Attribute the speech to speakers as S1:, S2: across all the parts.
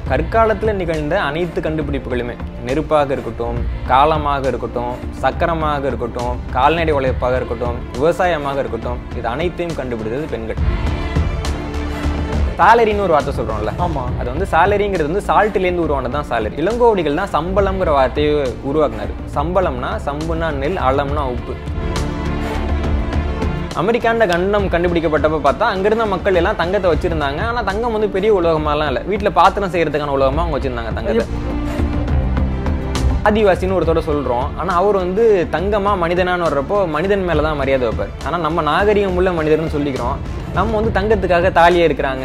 S1: கற்காலத்தில் நிகழ்ந்த அனைத்து கண்டுபிடிப்புகளுமே நெருப்பாக இருக்கட்டும், காலமாக இருக்கட்டும், சக்கரமாக இருக்கட்டும், கால்நடை உழைப்பாக இருக்கட்டும், விவசாயமாக இருக்கட்டும், இது அனைத்தையும் கண்டுபிடித்தது பெண்கள். சாலரின்னு ஒரு வார்த்தை சொல்கிறோம்ல, ஆமாம், அது வந்து சாலரிங்கிறது வந்து சால்ட்டிலேருந்து உருவானது தான் சாலரி. இளங்கோவடிகள் தான் சம்பளம்ங்கிற வார்த்தையை உருவாக்குனார். சம்பளம்னா சம்புனா நெல், அளம்னா உப்பு. அமெரிக்காண்ட கண்டம் கண்டுபிடிக்கப்பட்டப்ப பார்த்தா அங்கிருந்த மக்கள் எல்லாம் தங்கத்தை வச்சிருந்தாங்க. ஆனால் தங்கம் வந்து பெரிய உலகமாலாம் இல்லை, வீட்டில் பாத்திரம் செய்யறதுக்கான உலகமாக அவங்க வச்சிருந்தாங்க தங்கத்தை. ஆதிவாசின்னு ஒருத்தோட சொல்கிறோம், ஆனால் அவர் வந்து தங்கமாக மனிதனான்னு வர்றப்போ மனிதன் மேலே தான் மரியாதை வைப்பார். ஆனால் நம்ம நாகரிகம் உள்ள மனிதர்னு சொல்லிக்கிறோம். நம்ம வந்து தங்கத்துக்காக தாலியே இருக்கிறாங்க.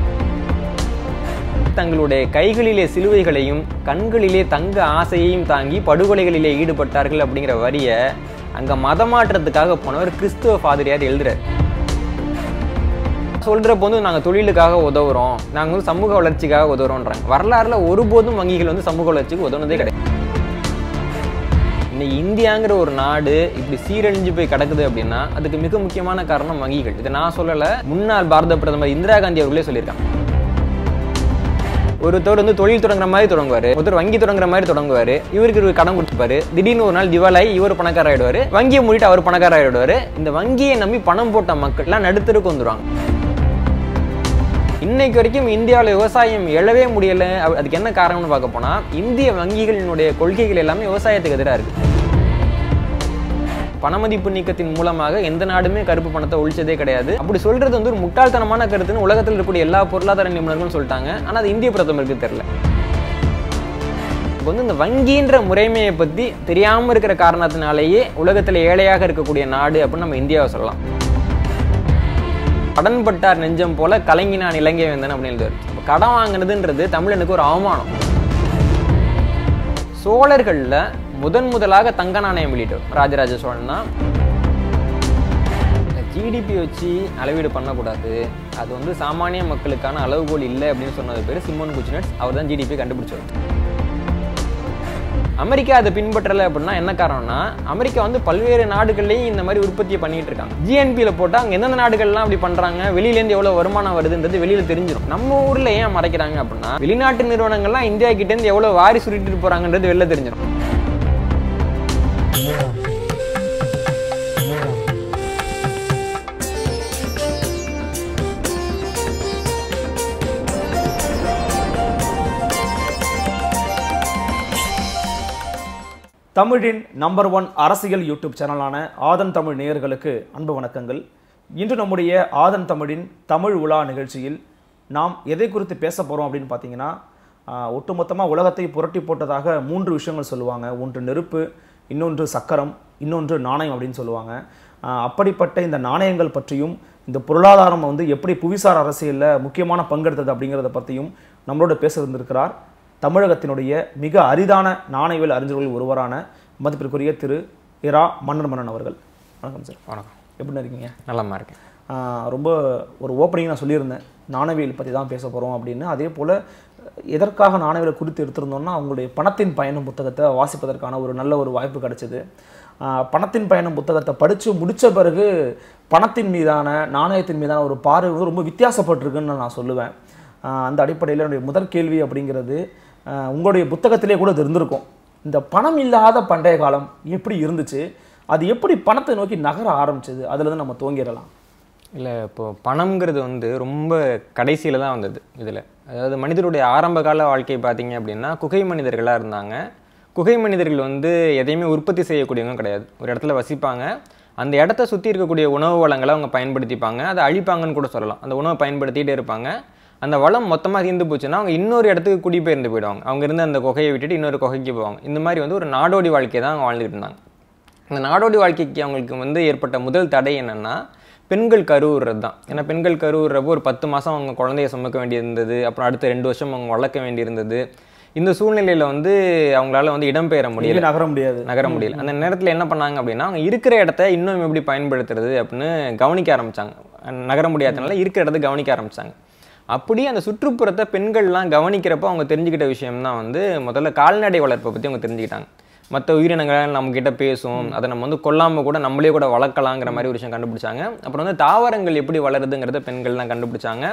S1: தங்களுடைய கைகளிலே சிலுவைகளையும் கண்களிலே தங்க ஆசையையும் தாங்கி படுகொலைகளிலே ஈடுபட்டார்கள் அப்படிங்கிற வரியை அங்கே மதமாற்றத்துக்காக போனவர் கிறிஸ்துவ ஃபாதரியார் எழுதுறார். சொல்கிறப்போ வந்து நாங்கள் தொழிலுக்காக உதவுறோம், நாங்கள் வந்து சமூக வளர்ச்சிக்காக உதவுறோன்றாங்க. வரலாறுல ஒருபோதும் வங்கிகள் வந்து சமூக வளர்ச்சிக்கு உதவுனதே கிடையாது. இன்னைக்கு இந்தியாங்கிற ஒரு நாடு இப்படி சீரழிஞ்சு போய் கிடக்குது அப்படின்னா அதுக்கு மிக முக்கியமான காரணம் வங்கிகள். இதை நான் சொல்லலை, முன்னாள் பாரத பிரதமர் இந்திரா காந்தி அவர்களே சொல்லியிருக்காங்க. ஒருத்தர் வந்து தொழில் தொடங்குற மாதிரி தொடங்குவார், ஒருத்தர் வங்கி தொடங்குற மாதிரி தொடங்குவார், இவருக்கு கடன் கொடுத்துப்பாரு, திடீர்னு ஒரு நாள் திவாலாகி இவர் பணக்கார ஆகிடுவார், வங்கியை மூடிட்டு அவர் பணக்கார ஆகிடுவார். இந்த வங்கியை நம்பி பணம் போட்ட மக்கள்லாம் நடுத்தருக்கு வந்துடுவாங்க. இன்னைக்கு வரைக்கும் இந்தியாவில் விவசாயம் எழவே முடியலை. அதுக்கு என்ன காரணம்னு பார்க்க போனால் இந்திய வங்கிகளினுடைய கொள்கைகள் எல்லாமே விவசாயத்துக்கு எதிராக இருக்குது. பணமதிப்பு நீக்கத்தின் மூலமாக எந்த நாடுமே கருப்பு பணத்தை ஒழிச்சதே கிடையாது. அப்படி சொல்றது வந்து ஒரு முட்டாள்தனமான கருத்துன்னு உலகத்தில் இருக்கக்கூடிய எல்லா பொருளாதார நிபுணர்களும் சொல்லிட்டாங்க. ஆனால் அது இந்திய பிரதமருக்கு தெரியல. இப்போ வந்து இந்த வங்கின்ற முறைமையை பற்றி தெரியாமல் இருக்கிற காரணத்தினாலேயே உலகத்தில் ஏழையாக இருக்கக்கூடிய நாடு அப்படின்னு நம்ம இந்தியாவை சொல்லலாம். கடன் பட்டார் நெஞ்சம் போல கலங்கினான் இலங்கை வேந்தன் அப்படின்னு எழுதுவார். இப்போ கடன் வாங்கினதுன்றது தமிழனுக்கு ஒரு அவமானம். சோழர்களில் முதலாக தங்க நாணயம் வெளியிட்டோம் ராஜராஜ சோழன் தான். ஜிடிபி வச்சு அளவீடு பண்ணக்கூடாது, அது வந்து சாமானிய மக்களுக்கான அளவுகோல் இல்லை அப்படின்னு சொன்னது பேர் சிமோன் குச்சினட்ஸ். அவர் தான் ஜிடிபி கண்டுபிடிச்சவர். அமெரிக்கா அதை பின்பற்றலை அப்படின்னா என்ன காரணம்னா அமெரிக்கா வந்து பல்வேறு நாடுகள்லையும் இந்த மாதிரி உற்பத்தியை பண்ணிட்டு இருக்காங்க. ஜிஎன்பியில் போட்டால் அங்கே எந்தெந்த நாடுகள்லாம் அப்படி பண்ணுறாங்க, வெளியிலேருந்து எவ்வளோ வருமானம் வருதுன்றது வெளியில் தெரிஞ்சிடும். நம்ம ஊரில் ஏன் மறைக்கிறாங்க அப்படின்னா வெளிநாட்டு நிறுவனங்கள்லாம் இந்தியா கிட்டேருந்து எவ்வளோ வாரி சுருட்டிட்டு போகிறாங்கன்றது வெளில தெரிஞ்சிடும்.
S2: தமிழின் நம்பர் 1 அரசியல் யூடியூப் சேனலான ஆதன் தமிழ் நேயர்களுக்கு அன்பு வணக்கங்கள். இன்று நம்முடைய ஆதன் தமிழின் தமிழ் உலா நிகழ்ச்சியில் நாம் எதை குறித்து பேச போகிறோம் அப்படின்னு பார்த்தீங்கன்னா, ஒட்டுமொத்தமாக உலகத்தை புரட்டி போட்டதாக 3 விஷயங்கள் சொல்லுவாங்க. ஒன்று நெருப்பு, இன்னொன்று சக்கரம், இன்னொன்று நாணயம் அப்படின்னு சொல்லுவாங்க. அப்படிப்பட்ட இந்த நாணயங்கள் பற்றியும் இந்த பொருளாதாரம் வந்து எப்படி புவிசார் அரசியலில் முக்கியமான பங்கெடுத்தது அப்படிங்கிறத பற்றியும் நம்மளோட பேச இருந்திருக்கிறார் தமிழகத்தினுடைய மிக அரிதான நாணயவியல் அறிஞர்களில் ஒருவரான மதிப்பிற்குரிய திரு இரா மன்னன் அவர்கள். வணக்கம் சார்.
S1: வணக்கம்.
S2: எப்படி இருக்கீங்க?
S1: நலமா இருக்கேன்.
S2: ரொம்ப ஒரு ஓப்பனிங் நான் சொல்லியிருந்தேன், நாணயவியல் பற்றி தான் பேச போகிறோம் அப்படின்னு. அதே போல் எதற்காக நாணயவியல் குறித்து எடுத்திருந்தோம்னா அவங்களுடைய பணத்தின் பயணம் புத்தகத்தை வாசிப்பதற்கான ஒரு நல்ல ஒரு வாய்ப்பு கிடைச்சிது. பணத்தின் பயணம் புத்தகத்தை படித்து முடித்த பிறகு பணத்தின் மீதான நாணயத்தின் மீதான ஒரு பார்வை வந்து ரொம்ப வித்தியாசப்பட்டிருக்குன்னு நான் சொல்லுவேன். அந்த அடிப்படையில் என்னுடைய முதல் கேள்வி அப்படிங்கிறது, உங்களுடைய புத்தகத்திலே கூட இது இருந்திருக்கும், இந்த பணம் இல்லாத பண்டைய காலம் எப்படி இருந்துச்சு, அது எப்படி பணத்தை நோக்கி நகர ஆரம்பிச்சது, அதுலேருந்து நம்ம துவங்கிடலாம்.
S1: இல்லை, இப்போது பணம்ங்கிறது வந்து ரொம்ப கடைசியில் தான் வந்தது இதில். அதாவது மனிதருடைய ஆரம்ப கால வாழ்க்கை பார்த்தீங்க அப்படின்னா குகை மனிதர்களாக இருந்தாங்க. குகை மனிதர்கள் வந்து எதையுமே உற்பத்தி செய்யக்கூடியவங்க கிடையாது. ஒரு இடத்துல வசிப்பாங்க, அந்த இடத்த சுற்றி இருக்கக்கூடிய உணவு வளங்களை அவங்க பயன்படுத்திப்பாங்க, அதை அழிப்பாங்கன்னு கூட சொல்லலாம். அந்த உணவை பயன்படுத்திகிட்டே இருப்பாங்க. அந்த வளம் மொத்தமாக தீர்ந்து போச்சுன்னா அவங்க இன்னொரு இடத்துக்கு குடிபெயர்ந்து போயிடுவாங்க. அவங்க இருந்து அந்த குகையை விட்டுட்டு இன்னொரு குகைக்கு போவாங்க. இந்த மாதிரி வந்து ஒரு நாடோடி வாழ்க்கையை தான் அவங்க வாழ்ந்துட்டு இருந்தாங்க. இந்த நாடோடி வாழ்க்கைக்கு அவங்களுக்கு வந்து ஏற்பட்ட முதல் தடை என்னென்னா பெண்கள் கருவுறது தான். ஏன்னா பெண்கள் கருவுறப்போ ஒரு 10 மாதம் அவங்க குழந்தைய சுமக்க வேண்டியிருந்தது, அப்புறம் அடுத்த 2 வருஷம் அவங்க வளர்க்க வேண்டியிருந்தது. இந்த சூழ்நிலையில் வந்து அவங்களால வந்து இடம்பெயர முடியல, நகர முடியல. அந்த நேரத்தில் என்ன பண்ணாங்க அப்படின்னா அவங்க இருக்கிற இடத்த இன்னும் எப்படி பயன்படுத்துறது அப்படின்னு கவனிக்க ஆரம்பித்தாங்க. நகர முடியாதனால இருக்கிற இடத்த கவனிக்க ஆரம்பித்தாங்க. அப்படி அந்த சுற்றுப்புறத்தை பெண்கள்லாம் கவனிக்கிறப்போ அவங்க தெரிஞ்சுக்கிட்ட விஷயம்தான் வந்து முதல்ல கால்நடை வளர்ப்பை பற்றி அவங்க தெரிஞ்சுக்கிட்டாங்க. மற்ற உயிரினங்கள் நம்மக்கிட்ட பேசும், அதை நம்ம வந்து கொல்லாமல் கூட நம்மளே கூட வளர்க்கலாங்கிற மாதிரி ஒரு விஷயம் கண்டுபிடிச்சாங்க. அப்புறம் வந்து தாவரங்கள் எப்படி வளருதுங்கிறத பெண்கள்லாம் கண்டுபிடிச்சாங்க.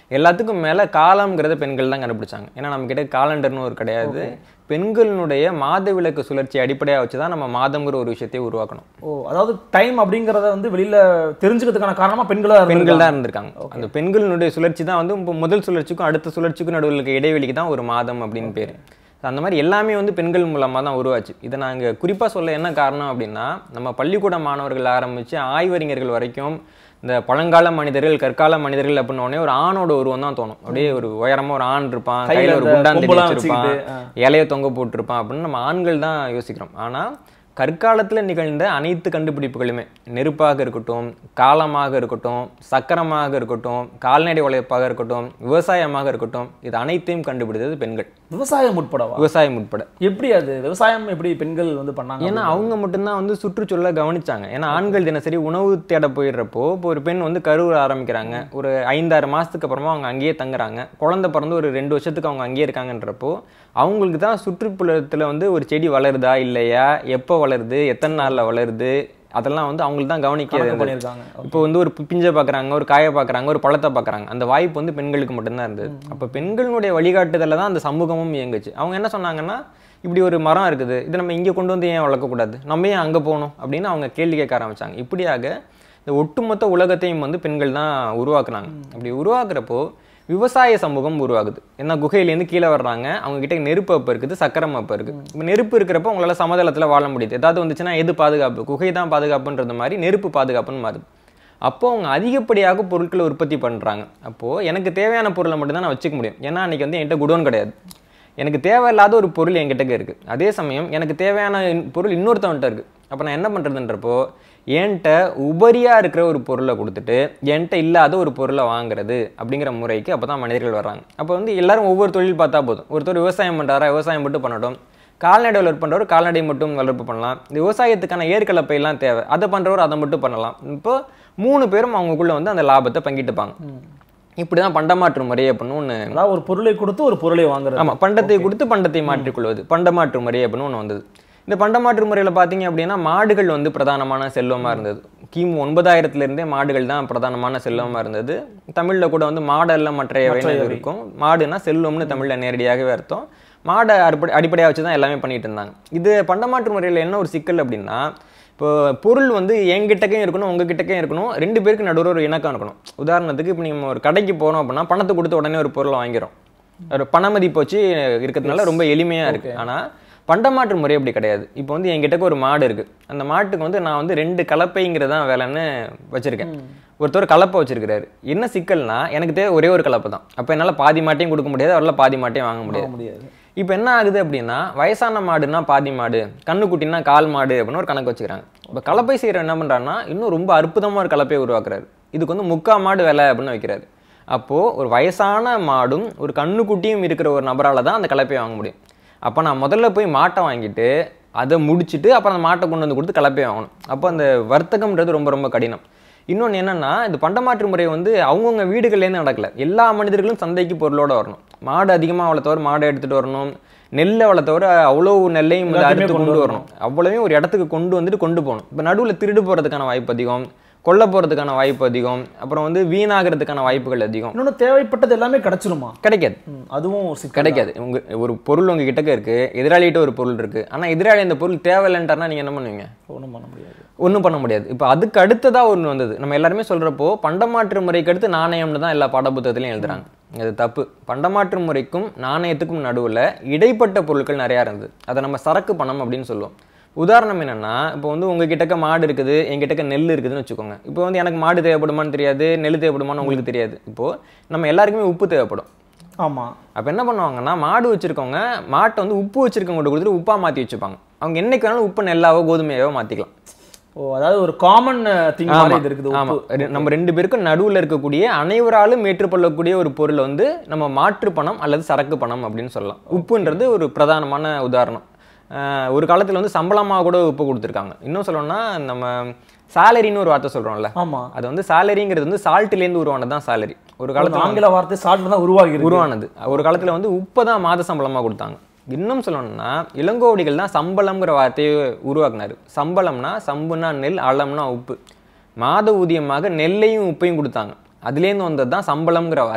S1: எல்லாத்துக்கும் மேலே காலம்ங்கிறத பெண்கள் தான் கண்டுபிடிச்சாங்க. ஏன்னா நம்ம கிட்ட காலண்டர்னு ஒரு கிடையாது. பெண்களுடைய மாதவிலக்கு சுழற்சி அடிப்படையாக வச்சு தான் நம்ம மாதம்ங்கிற ஒரு விஷயத்தை உருவாக்கணும்.
S2: அதாவது டைம் அப்படிங்கிறத வந்து வெளியில தெரிஞ்சுக்கிறதுக்கான காரணமா பெண்கள்
S1: தான் இருந்திருக்காங்க. அந்த பெண்களுடைய சுழற்சி தான் வந்து முதல் சுழற்சிக்கும் அடுத்த சுழற்சிக்கும் நடுவில் இருக்க இடைவெளிக்கு தான் ஒரு மாதம் அப்படின்னு பேர். அந்த மாதிரி எல்லாமே வந்து பெண்கள் மூலமாக தான் உருவாச்சு. இதை நாங்கள் குறிப்பாக சொல்ல என்ன காரணம் அப்படின்னா, நம்ம பள்ளிக்கூட மாணவர்கள் ஆரம்பித்து ஆய்வறிஞர்கள் வரைக்கும் இந்த பழங்கால மனிதர்கள் கற்கால மனிதர்கள் அப்படின்னோடனே ஒரு ஆணோட உருவம் தான் தோணும். அப்படியே ஒரு உயரமாக ஒரு ஆண் இருப்பான், கையில் ஒரு குண்டான் வச்சிருப்பான், இலையை தொங்க போட்டிருப்பான் அப்படின்னு நம்ம ஆண்கள் தான் யோசிக்கிறோம். ஆனால் கற்காலத்தில் நிகழ்ந்த அனைத்து கண்டுபிடிப்புகளுமே, நெருப்பாக இருக்கட்டும், காலமாக இருக்கட்டும், சக்கரமாக இருக்கட்டும், கால்நடை உழைப்பாக இருக்கட்டும், விவசாயமாக இருக்கட்டும், இது அனைத்தையும் கண்டுபிடித்தது பெண்கள்.
S2: விவசாயம் உட்படவா? விவசாயம் உட்பட. எப்படி அது விவசாயம் எப்படி பெண்கள் வந்து பண்ணாங்க?
S1: ஏன்னா அவங்க மட்டும்தான் வந்து சுற்றுச்சூழலை கவனிச்சாங்க. ஏன்னா ஆண்கள் தினசரி உணவு தேட போயிடுறப்போ இப்போ ஒரு பெண் வந்து கருவுற ஆரம்பிக்கிறாங்க, ஒரு 5-6 மாதத்துக்கு அப்புறமா அவங்க அங்கேயே தங்குறாங்க, குழந்தை பிறந்து ஒரு 2 வருஷத்துக்கு அவங்க அங்கேயே இருக்காங்கன்றப்போ அவங்களுக்கு தான் சுற்றுப்புறத்தில் வந்து ஒரு செடி வளருதா இல்லையா, எப்போ வளருது, எத்தனை நாளில் வளருது, அதெல்லாம் வந்து அவங்களுக்கு தான் கவனிக்கிறது. இப்போ வந்து ஒரு பிஞ்சை பார்க்குறாங்க, ஒரு காயை பார்க்குறாங்க, ஒரு பழத்தை பார்க்குறாங்க, அந்த வாய்ப்பு வந்து பெண்களுக்கு மட்டும்தான் இருந்தது. அப்போ பெண்களுடைய வழிகாட்டுதலில் தான் அந்த சமூகமும் இயங்குச்சு. அவங்க என்ன சொன்னாங்கன்னா, இப்படி ஒரு மரம் இருக்குது, இதை நம்ம இங்கே கொண்டு வந்து ஏன் வளர்க்கக்கூடாது, நம்ம ஏன் அங்கே போகணும் அப்படின்னு அவங்க கேள்வி கேட்க ஆரம்பித்தாங்க. இப்படியாக இந்த ஒட்டுமொத்த உலகத்தையும் வந்து பெண்கள் தான் உருவாக்குனாங்க. அப்படி உருவாக்குறப்போ விவசாய சமூகம் உருவாகுது. ஏன்னா குகையிலேருந்து கீழே வர்றாங்க, அவங்க கிட்ட நெருப்பு அப்போ இருக்குது, சக்கரம் அப்போ இருக்குது. இப்போ நெருப்பு இருக்கிறப்போ உங்களால் சமதளத்தில் வாழ முடியுது. ஏதாவது வந்துச்சுன்னா எது பாதுகாப்பு, குகை தான் பாதுகாப்புன்றது மாதிரி நெருப்பு பாதுகாப்புன்னு மாறுது. அப்போது அவங்க அதிகப்படியாக பொருட்களை உற்பத்தி பண்ணுறாங்க. அப்போது எனக்கு தேவையான பொருளை மட்டும்தான் நான் வச்சுக்க முடியும். ஏன்னா அன்றைக்கி வந்து என்கிட்ட குடோன் கிடையாது, எனக்கு தேவையில்லாத ஒரு பொருள் என்கிட்ட இருக்குது. அதே சமயம் எனக்கு தேவையான பொருள் இன்னொருத்தவன்கிட்ட இருக்குது. அப்போ நான் என்ன பண்ணுறதுன்றப்போ என்கிட்ட உபரியாக இருக்கிற ஒரு பொருளை கொடுத்துட்டு என்கிட்ட இல்லாத ஒரு பொருளை வாங்குறது அப்படிங்கிற முறைக்கு அப்போ தான் மனிதர்கள் வர்றாங்க. அப்போ வந்து எல்லாரும் ஒவ்வொரு தொழில் பார்த்தா போதும். ஒருத்தர் விவசாயம் பண்ணுறாரா, விவசாயம் மட்டும் பண்ணட்டும். கால்நடை வளர்ப்பு பண்ணுறவர் கால்நடை மட்டும் வளர்ப்பு பண்ணலாம். இந்த விவசாயத்துக்கான ஏற்கலப்பையெல்லாம் தேவை, அதை பண்ணுறவர் அதை மட்டும் பண்ணலாம். இப்போ 3 பேரும் அவங்களுக்குள்ள வந்து அந்த லாபத்தை பங்கிட்டுப்பாங்க. இப்படிதான் பண்டமாற்று முறை அப்படின்னு ஒன்று,
S2: அதாவது ஒரு பொருளை கொடுத்து ஒரு பொருளை வாங்குறது.
S1: ஆமாம், பண்டத்தை கொடுத்து பண்டத்தை மாற்றிக்கொள்வது பண்டமாற்று முறை அப்படின்னு ஒன்று வந்தது. இந்த பண்டமாற்று முறையில் பார்த்தீங்க அப்படின்னா மாடுகள் வந்து பிரதானமான செல்வமாக இருந்தது. கிமு 9000 மாடுகள் தான் பிரதானமான செல்வமாக இருந்தது. தமிழில் கூட வந்து மாடெல்லாம் மற்றையவை இருக்கும். மாடுனா செல்வம்னு தமிழில் நேரடியாகவே அர்த்தம். மாடை அடிப்படையாக வச்சு தான் எல்லாமே பண்ணிட்டு இருந்தாங்க. இது பண்டமாற்று முறையில் என்ன ஒரு சிக்கல் அப்படின்னா, இப்போ பொருள் வந்து என்கிட்டக்கையும் இருக்கணும், உங்ககிட்டக்கையும் இருக்கணும், 2 பேருக்கு நடுவில் ஒரு இணக்கம் இருக்கணும். உதாரணத்துக்கு இப்போ நம்ம ஒரு கடைக்கு போகிறோம் அப்படின்னா பணத்தை கொடுத்து உடனே ஒரு பொருளை வாங்கிறோம். ஒரு பண மதிப்பு வச்சு இருக்கிறதுனால ரொம்ப எளிமையாக இருக்குது. ஆனால் பண்டமாற்று முறை அப்படி கிடையாது. இப்போ வந்து என்கிட்ட ஒரு மாடு இருக்குது, அந்த மாட்டுக்கு வந்து நான் வந்து 2 கலப்பைங்கிறதான் வேலைன்னு வச்சுருக்கேன். ஒருத்தர் கலப்பை வச்சிருக்கிறாரு. என்ன சிக்கல்னா எனக்கு தேவை ஒரே ஒரு கலப்பை தான். அப்போ என்னால் பாதி மாட்டையும் கொடுக்க முடியாது, அவரால் பாதி மாட்டையும் வாங்க முடியாது. இப்போ என்ன ஆகுது அப்படின்னா, வயசான மாடுனா பாதி மாடு, கண்ணுக்குட்டினா கால் மாடு அப்படின்னு ஒரு கணக்கு வச்சுக்கிறாங்க. இப்போ கலப்பை செய்கிற என்ன பண்ணுறான்னா இன்னும் ரொம்ப அற்புதமாக ஒரு கலப்பையை உருவாக்குறாரு. இதுக்கு வந்து 3/4 மாடு வேலை அப்படின்னு வைக்கிறாரு. அப்போது ஒரு வயசான மாடும் ஒரு கண்ணுக்குட்டியும் இருக்கிற ஒரு நபரால் தான் அந்த கலப்பையை வாங்க முடியும். அப்போ நான் முதல்ல போய் மாட்டை வாங்கிட்டு அதை முடிச்சுட்டு அப்புறம் அந்த மாட்டை கொண்டு வந்து கொடுத்து கலப்பையை வாங்கணும். அப்போ அந்த வர்த்தகம்ன்றது ரொம்ப ரொம்ப கடினம். இன்னொன்று என்னென்னா, இந்த பண்டமாற்று முறை வந்து அவங்கவுங்க வீடுகள்லேருந்து நடக்கலை. எல்லா மனிதர்களும் சந்தைக்கு பொருளோடு வரணும். மாடு அதிகமாக வளர்த்தவர் மாடை எடுத்துகிட்டு வரணும், நெல்லை வளர்த்தவர் அவ்வளோ நெல்லையும் அறுத்து கொண்டு வரணும், அவ்வளோவையும் ஒரு இடத்துக்கு கொண்டு வந்துட்டு கொண்டு போகணும். இப்போ நடுவில் திருடு போகிறதுக்கான வாய்ப்பு அதிகம், கொல்ல போகிறதுக்கான வாய்ப்பு அதிகம், அப்புறம் வந்து வீணாகிறதுக்கான வாய்ப்புகள் அதிகம்.
S2: இன்னொன்று தேவைப்பட்டது எல்லாமே கிடைச்சிருமா?
S1: கிடைக்காது.
S2: அதுவும்
S1: கிடைக்காது. ஒரு பொருள் உங்கள் கிட்டக்க இருக்குது, எதிராளிகிட்ட ஒரு பொருள் இருக்குது, ஆனால் எதிராளி அந்த பொருள் தேவையில்லைன்ட்டார்னா நீங்கள் என்ன பண்ணுவீங்க? ஒன்றும் பண்ண முடியாது. இப்போ அதுக்கு அடுத்ததாக ஒன்று வந்தது. நம்ம எல்லாருமே சொல்கிறப்போ பண்டமாற்று முறைக்கு அடுத்து நாணயம்னு தான் எல்லா பாடப்புத்தகத்திலையும் எழுதுறாங்க. அது தப்பு. பண்டமாற்று முறைக்கும் நாணயத்துக்கும் நடுவில் இடைப்பட்ட பொருட்கள் நிறையா இருந்தது. அதை நம்ம சரக்கு பணம் அப்படின்னு சொல்லுவோம். உதாரணம் என்னென்னா, இப்போ வந்து உங்கள் கிட்டக்க மாடு இருக்குது, எங்கிட்டக்க நெல் இருக்குதுன்னு வச்சுக்கோங்க. இப்போ வந்து எனக்கு மாடு தேவைப்படுமான்னு தெரியாது, நெல் தேவைப்படுமான்னு உங்களுக்கு தெரியாது. இப்போது நம்ம எல்லாருக்குமே உப்பு தேவைப்படும்.
S2: ஆமாம்.
S1: அப்போ என்ன பண்ணுவாங்கன்னா, மாடு வச்சுருக்கவங்க மாட்டை வந்து உப்பு வச்சுருக்கவங்க கொடுத்துட்டு உப்பாக மாற்றி வச்சுப்பாங்க. அவங்க என்னைக்கு வேணாலும் உப்பு நெல்லாவோ கோதுமையாவோ மாற்றிக்கலாம்.
S2: அதாவது ஒரு காமன் திங் மாதிரி இருக்குது.
S1: ஆமாம், நம்ம 2 பேருக்கும் நடுவில் இருக்கக்கூடிய அனைவராலும் ஏற்றுக்கொள்ளக்கூடிய ஒரு பொருளை வந்து நம்ம மாற்று பணம் அல்லது சரக்கு பணம் அப்படின்னு சொல்லலாம். உப்புன்றது ஒரு பிரதானமான உதாரணம். ஒரு காலத்தில் வந்து சம்பளமாக கூட உப்பு கொடுத்துருக்காங்க. இன்னும் சொல்லணும்னா நம்ம சாலரின்னு ஒரு வார்த்தை சொல்கிறோம்ல,
S2: ஆமாம்,
S1: அது வந்து சாலரிங்கிறது வந்து சால்ட்லேருந்து உருவானது தான் சாலரி. ஒரு காலத்தில்
S2: ஆங்கில வார்த்தை சால்ட் தான் உருவானது.
S1: ஒரு காலத்தில் வந்து உப்பை தான் மாத சம்பளமாக கொடுத்தாங்க. இன்னும் சொல்லணும்னா இளங்கோவடிகள் தான் சம்பளம்ங்கிற வார்த்தையை உருவாக்குனாரு. சம்பளம்னா சம்புனா நெல், அளம்னா உப்பு. மாத ஊதியமாக நெல்லையும் உப்பையும் கொடுத்தாங்க. அதுலேருந்து வந்தது தான் சம்பளம்ங்கிற வார்த்தையை.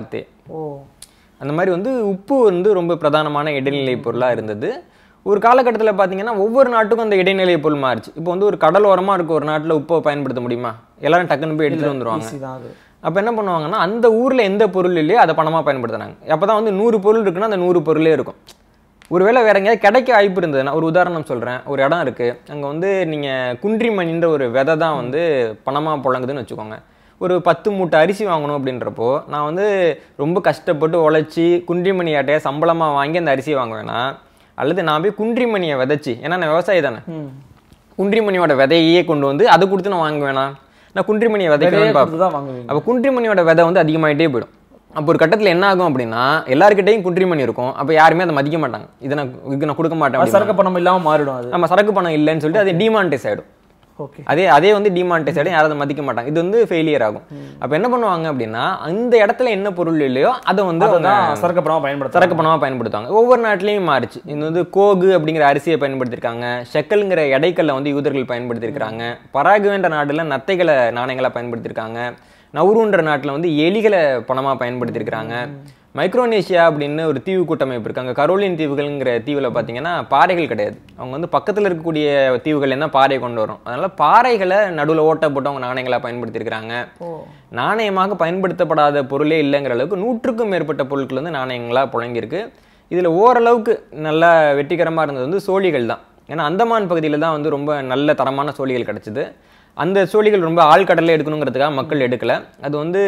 S1: அந்த மாதிரி வந்து உப்பு வந்து ரொம்ப பிரதானமான இடைநிலை பொருளாக இருந்தது. ஒரு காலகட்டத்தில் பார்த்தீங்கன்னா ஒவ்வொரு நாட்டுக்கும் அந்த இடைநிலை பொருள் மாறிச்சு. இப்போ வந்து ஒரு கடலோரமாக இருக்க ஒரு நாட்டில் உப்பை பயன்படுத்த முடியுமா? எல்லாரும் டக்குன்னு போய் எடுத்துகிட்டு வந்துடுவாங்க. அப்போ என்ன பண்ணுவாங்கன்னா அந்த ஊரில் எந்த பொருள் இல்லையோ அதை பணமாக பயன்படுத்துனாங்க. அப்போ தான் வந்து 100 பொருள் இருக்குன்னா அந்த 100 பொருளே இருக்கும். ஒருவேளை வேற எங்கேயாவது கிடைக்க வாய்ப்பு இருந்தது. நான் ஒரு உதாரணம் சொல்கிறேன். ஒரு இடம் இருக்குது, அங்கே வந்து நீங்கள் குன்றிமணின்ற ஒரு விதை தான் வந்து பணமாக புழங்குதுன்னு வச்சுக்கோங்க. ஒரு 10 மூட்டை அரிசி வாங்கணும் அப்படின்றப்போ நான் வந்து ரொம்ப கஷ்டப்பட்டு உழைச்சி குன்றிமணி ஆட்டையை சம்பளமாக வாங்கி அந்த அரிசியை வாங்குவேன்னா, அல்லது நான் போய் குன்றிமணியை விதைச்சி, ஏன்னா நான் விவசாயி தானே, குன்றிமணியோட விதையே கொண்டு வந்து அதை கொடுத்து நான் வாங்குவேனா? நான் குன்றிமணியை விதைக்கணும்னு பார்ப்பேன். அப்போ குன்றிமணியோட விதை வந்து அதிகமாகிட்டே போயிடும். அப்போ ஒரு கட்டத்தில் என்ன ஆகும் அப்படின்னா எல்லாருக்கிட்டையும் குன்றிமணி இருக்கும். அப்போ யாருமே அதை மதிக்க மாட்டாங்க. இதை நான் கொடுக்க மாட்டேன்,
S2: சரக்கு பணம் இல்லாமல் மாறிடும். அது
S1: நம்ம சரக்கு பணம் இல்லைன்னு சொல்லிட்டு அது டிமானிட்டைஸ் ஆகிடும். அதே வந்து டிமானிட்டைஸ் ஆகிடும், யாரும் அதை மதிக்க மாட்டாங்க. இது வந்து ஃபெயிலியர் ஆகும். அப்போ என்ன பண்ணுவாங்க அப்படின்னா அந்த இடத்துல என்ன பொருள் இல்லையோ அதை வந்து
S2: சரக்கு
S1: பணமாக பயன்படுத்துவாங்க. ஒவ்வொரு நாட்டிலையும் மாறிச்சு. இது வந்து கோகு அப்படிங்கிற அரிசியை பயன்படுத்தியிருக்காங்க. ஷெக்கல்ங்கிற எடைக்கல்ல வந்து யூதர்கள் பயன்படுத்தியிருக்காங்க. பராகுவேன்ற நாட்டில் நத்தைகளை நாணயங்களை பயன்படுத்தியிருக்காங்க. நவுருன்ற நாட்டில் வந்து எலிகளை பணமாக பயன்படுத்தியிருக்கிறாங்க. மைக்ரோனேஷியா அப்படின்னு ஒரு தீவு கூட்டமைப்பு இருக்காங்க. கரோலின் தீவுகள்ங்கிற தீவில் பார்த்தீங்கன்னா பாறைகள் கிடையாது. அவங்க வந்து பக்கத்தில் இருக்கக்கூடிய தீவுகள் என்ன பாறை கொண்டு வரும். அதனால பாறைகளை நடுவில் ஓட்ட போட்டு அவங்க நாணயங்களாக பயன்படுத்தியிருக்கிறாங்க. நாணயமாக பயன்படுத்தப்படாத பொருளே இல்லைங்கிற அளவுக்கு 100க்கும் மேற்பட்ட பொருட்கள் வந்து நாணயங்களாக புழங்கியிருக்கு. இதில் ஓரளவுக்கு நல்லா வெற்றிகரமாக இருந்தது வந்து சோழிகள் தான். ஏன்னா அந்தமான் பகுதியில் தான் வந்து ரொம்ப நல்ல தரமான சோழிகள் கிடச்சிது. அந்த சோழிகள் ரொம்ப ஆழ்கடலில் எடுக்கணுங்கிறதுக்காக மக்கள் எடுக்கலை. அது வந்து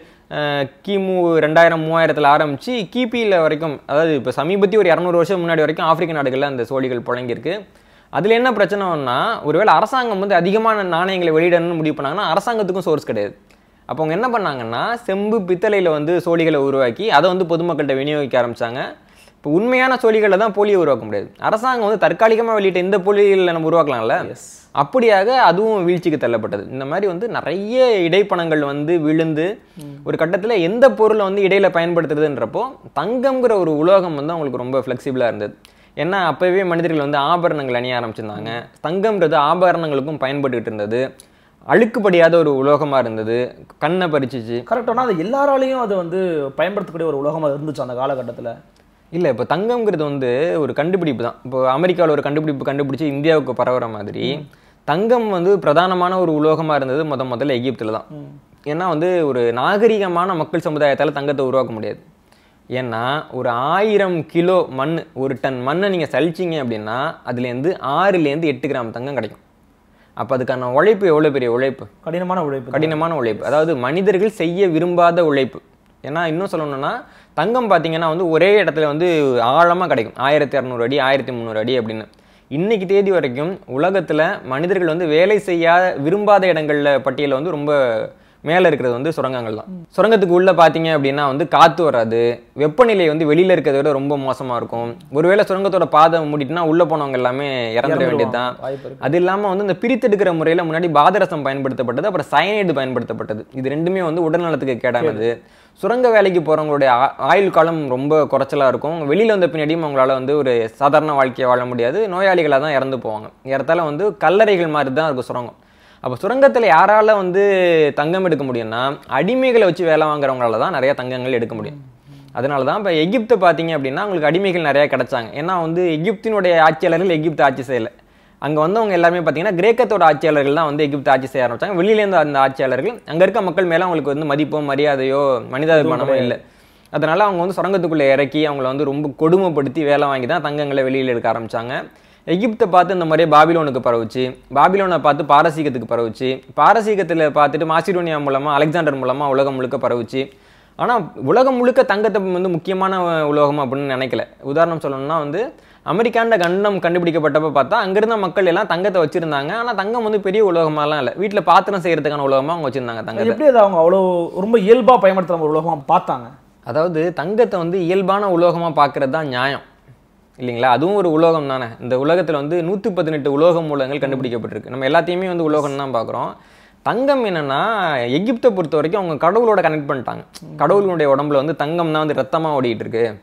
S1: கிமு 2000-3000 ஆரம்பித்து கிபியில் வரைக்கும், அதாவது இப்போ சமீபத்திய ஒரு 200 வருஷம் முன்னாடி வரைக்கும் ஆப்பிரிக்க நாடுகளில் அந்த சோழிகள் புழங்கியிருக்கு. அதில் என்ன பிரச்சனைன்னா ஒருவேளை அரசாங்கம் வந்து அதிகமான நாணயங்களை வெளியிடணும்னு முடிவு பண்ணாங்கன்னா அரசாங்கத்துக்கும் சோர்ஸ் கிடையாது. அப்போ அவங்க என்ன பண்ணாங்கன்னா செம்பு பித்தளையில் வந்து சோழிகளை உருவாக்கி அதை வந்து பொதுமக்கள்கிட்ட விநியோகிக்க ஆரம்பித்தாங்க. இப்போ உண்மையான சோழிகளை தான் போலியை உருவாக்க முடியாது. அரசாங்கம் வந்து தற்காலிகமாக வெளியிட்ட இந்த போலிகளை நம்ம உருவாக்கலாம்ல, அப்படியாக அதுவும் வீழ்ச்சிக்கு தள்ளப்பட்டது. இந்த மாதிரி வந்து நிறைய இடைப்பணங்கள் வந்து விழுந்து ஒரு கட்டத்தில் எந்த பொருளை வந்து இடையில பயன்படுத்துறதுன்றப்போ தங்கம்ங்கிற ஒரு உலோகம் வந்து அவங்களுக்கு ரொம்ப ஃப்ளெக்சிபிளாக இருந்தது. ஏன்னா அப்போவே மனிதர்கள் வந்து ஆபரணங்கள் அணிய ஆரம்பிச்சிருந்தாங்க. தங்கம்ன்றது ஆபரணங்களுக்கும் பயன்பட்டுக்கிட்டு இருந்தது. அழுக்குப்படியாத ஒரு உலோகமாக இருந்தது. கண்ணை பறிச்சிச்சு.
S2: கரெக்டானா அது எல்லாராலையும் அது வந்து பயன்படுத்தக்கூடிய ஒரு உலோகமாக இருந்துச்சு அந்த காலகட்டத்தில்.
S1: இல்லை, இப்போ தங்கம்ங்கிறது வந்து ஒரு கண்டுபிடிப்பு தான். இப்போ அமெரிக்காவில் ஒரு கண்டுபிடிச்சு இந்தியாவுக்கு பரவுற மாதிரி தங்கம் வந்து பிரதானமான ஒரு உலோகமாக இருந்தது முதல்ல எகிப்தில் தான். ஏன்னா வந்து ஒரு நாகரிகமான மக்கள் சமுதாயத்தால் தங்கத்தை உருவாக்க முடியாது. ஏன்னா ஒரு 1000 கிலோ மண், ஒரு டன் மண்ணை நீங்கள் சலிச்சிங்க அப்படின்னா அதுலேருந்து 6-8 கிராம் தங்கம் கிடைக்கும். அப்போ அதுக்கான உழைப்பு எவ்வளோ பெரிய உழைப்பு, கடினமான உழைப்பு, அதாவது மனிதர்கள் செய்ய விரும்பாத உழைப்பு. ஏன்னா இன்னும் சொல்லணும்னா தங்கம் பார்த்தீங்கன்னா வந்து ஒரே இடத்துல வந்து ஆழமாக கிடைக்கும், 1200 அடி 1300 அடி அப்படின்னு. இன்னைக்கு தேதி வரைக்கும் உலகத்தில் மனிதர்கள் வந்து வேலை விரும்பாத இடங்களில் பட்டியலில் வந்து ரொம்ப மேலே இருக்கிறது வந்து சுரங்கங்கள் தான். சுரங்கத்துக்கு உள்ளே பார்த்தீங்க அப்படின்னா வந்து காற்று வராது, வெப்பநிலை வந்து வெளியில் இருக்கிறத விட ரொம்ப மோசமாக இருக்கும். ஒருவேளை சுரங்கத்தோட பாதை மூடிட்டுனா உள்ளே போனவங்க எல்லாமே இறந்துட வேண்டியது தான். அது இல்லாமல் வந்து இந்த பிரித்தெடுக்கிற முறையில் முன்னாடி பாதரசம் பயன்படுத்தப்பட்டது, அப்புறம் சயனைடு பயன்படுத்தப்பட்டது. இது ரெண்டுமே வந்து உடல்நலத்துக்கு கேடானது. சுரங்க வேலைக்கு போகிறவங்களுடைய ஆயுள் காலம் ரொம்ப குறைச்சலாக இருக்கும். வெளியில் வந்த பின்னாடியும் அவங்களால வந்து ஒரு சாதாரண வாழ்க்கையை வாழ முடியாது, நோயாளிகளாக தான் இறந்து போவாங்க. இடத்தால வந்து கல்லறைகள் மாதிரி தான் இருக்கும் சுரங்கம். அப்போ சுரங்கத்தில் யாரால வந்து தங்கம் எடுக்க முடியும்னா அடிமைகளை வச்சு வேலை வாங்குறவங்களால தான் நிறைய தங்கங்கள் எடுக்க முடியும். அதனால தான் இப்போ எகிப்தை பார்த்தீங்க அப்படின்னா அவங்களுக்கு அடிமைகள் நிறையா கிடைச்சாங்க. ஏன்னா வந்து எகிப்தினுடைய ஆட்சியாளர்கள் எகிப்து ஆட்சி செய்யலை. அங்கே வந்தவங்க எல்லாருமே பார்த்தீங்கன்னா கிரேக்கத்தோட ஆட்சியாளர்கள் தான் வந்து எகிப்து ஆட்சி செய்ய ஆரம்பிச்சாங்க. வெளியிலேருந்து அந்த ஆட்சியாளர்கள் அங்கே இருக்க மக்கள் மேலே அவங்களுக்கு வந்து மதிப்போ மரியாதையோ மனிதாபிமானமோ இல்லை. அதனால அவங்க வந்து சுரங்கத்துக்குள்ளே இறக்கி அவங்கள வந்து ரொம்ப கொடுமைப்படுத்தி வேலை வாங்கி தான் தங்கங்களை வெளியில் எடுக்க ஆரம்பித்தாங்க. எகிப்தை பார்த்து இந்த மாதிரியே பாபிலோனுக்கு பரவுச்சு, பாபிலோனை பார்த்து பாரசீகத்துக்கு பரவுச்சு, பாரசீகத்தில் பார்த்துட்டு மாசிடோனியா மூலமாக அலெக்சாண்டர் மூலமாக உலகம் முழுக்க பரவுச்சு. ஆனால் உலகம் முழுக்க தங்கத்தை வந்து முக்கியமான உலோகம் அப்படின்னு நினைக்கல. உதாரணம் சொல்லணும்னா வந்து அமெரிக்காண்ட கண்டம் கண்டுபிடிக்கப்பட்டப்ப பார்த்தா அங்கிருந்த மக்கள் எல்லாம் தங்கத்தை வச்சிருந்தாங்க. ஆனால் தங்கம் வந்து பெரிய உலோகமாலாம் இல்லை, வீட்டில் பாத்திரம் செய்யறதுக்கான உலோகமாக அவங்க வச்சிருந்தாங்க. தங்கத்தை
S2: எப்படி அதை அவங்க அவ்வளோ ரொம்ப இயல்பாக பயன்படுத்துகிற உலோகமாக பார்த்தாங்க?
S1: அதாவது தங்கத்தை வந்து இயல்பான உலோகமாக பார்க்கறது தான் நியாயம் இல்லைங்களா? அதுவும் ஒரு உலோகம் தானே. இந்த உலகத்தில் வந்து 118 உலோக மூலங்கள் கண்டுபிடிக்கப்பட்டிருக்கு. நம்ம எல்லாத்தையுமே வந்து உலோகம் தான் பார்க்குறோம். தங்கம் என்னன்னா எகிப்தை பொறுத்த வரைக்கும் அவங்க கடவுளோட கனெக்ட் பண்ணிட்டாங்க. கடவுளுடைய உடம்புல வந்து தங்கம் தான் வந்து ரத்தமாக ஓடிட்டு இருக்கு.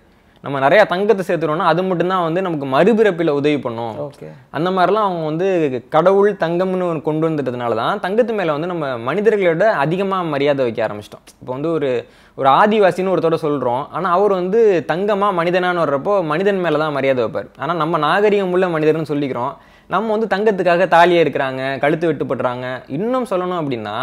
S1: நம்ம நிறையா தங்கத்தை சேர்த்துறோம்னா அது மட்டும்தான் வந்து நமக்கு மறுபிறப்பில் உதவி பண்ணும். அந்த மாதிரிலாம் அவங்க வந்து கடவுள் தங்கம்னு ஒன்று கொண்டு வந்துட்டதுனால தான் தங்கத்து மேலே வந்து நம்ம மனிதர்களோட அதிகமாக மரியாதை வைக்க ஆரம்பிச்சிட்டோம். இப்போ வந்து ஒரு ஆதிவாசின்னு ஒருத்தோட சொல்கிறோம், ஆனால் அவர் வந்து தங்கமாக மனிதனான்னு வர்றப்போ மனிதன் மேலே தான் மரியாதை வைப்பார். ஆனால் நம்ம நாகரிகம் உள்ள மனிதர்னு சொல்லிக்கிறோம். நம்ம வந்து தங்கத்துக்காக தாலியே இருக்கிறாங்க, கழுத்து வெட்டுப்படுறாங்க. இன்னும் சொல்லணும் அப்படின்னா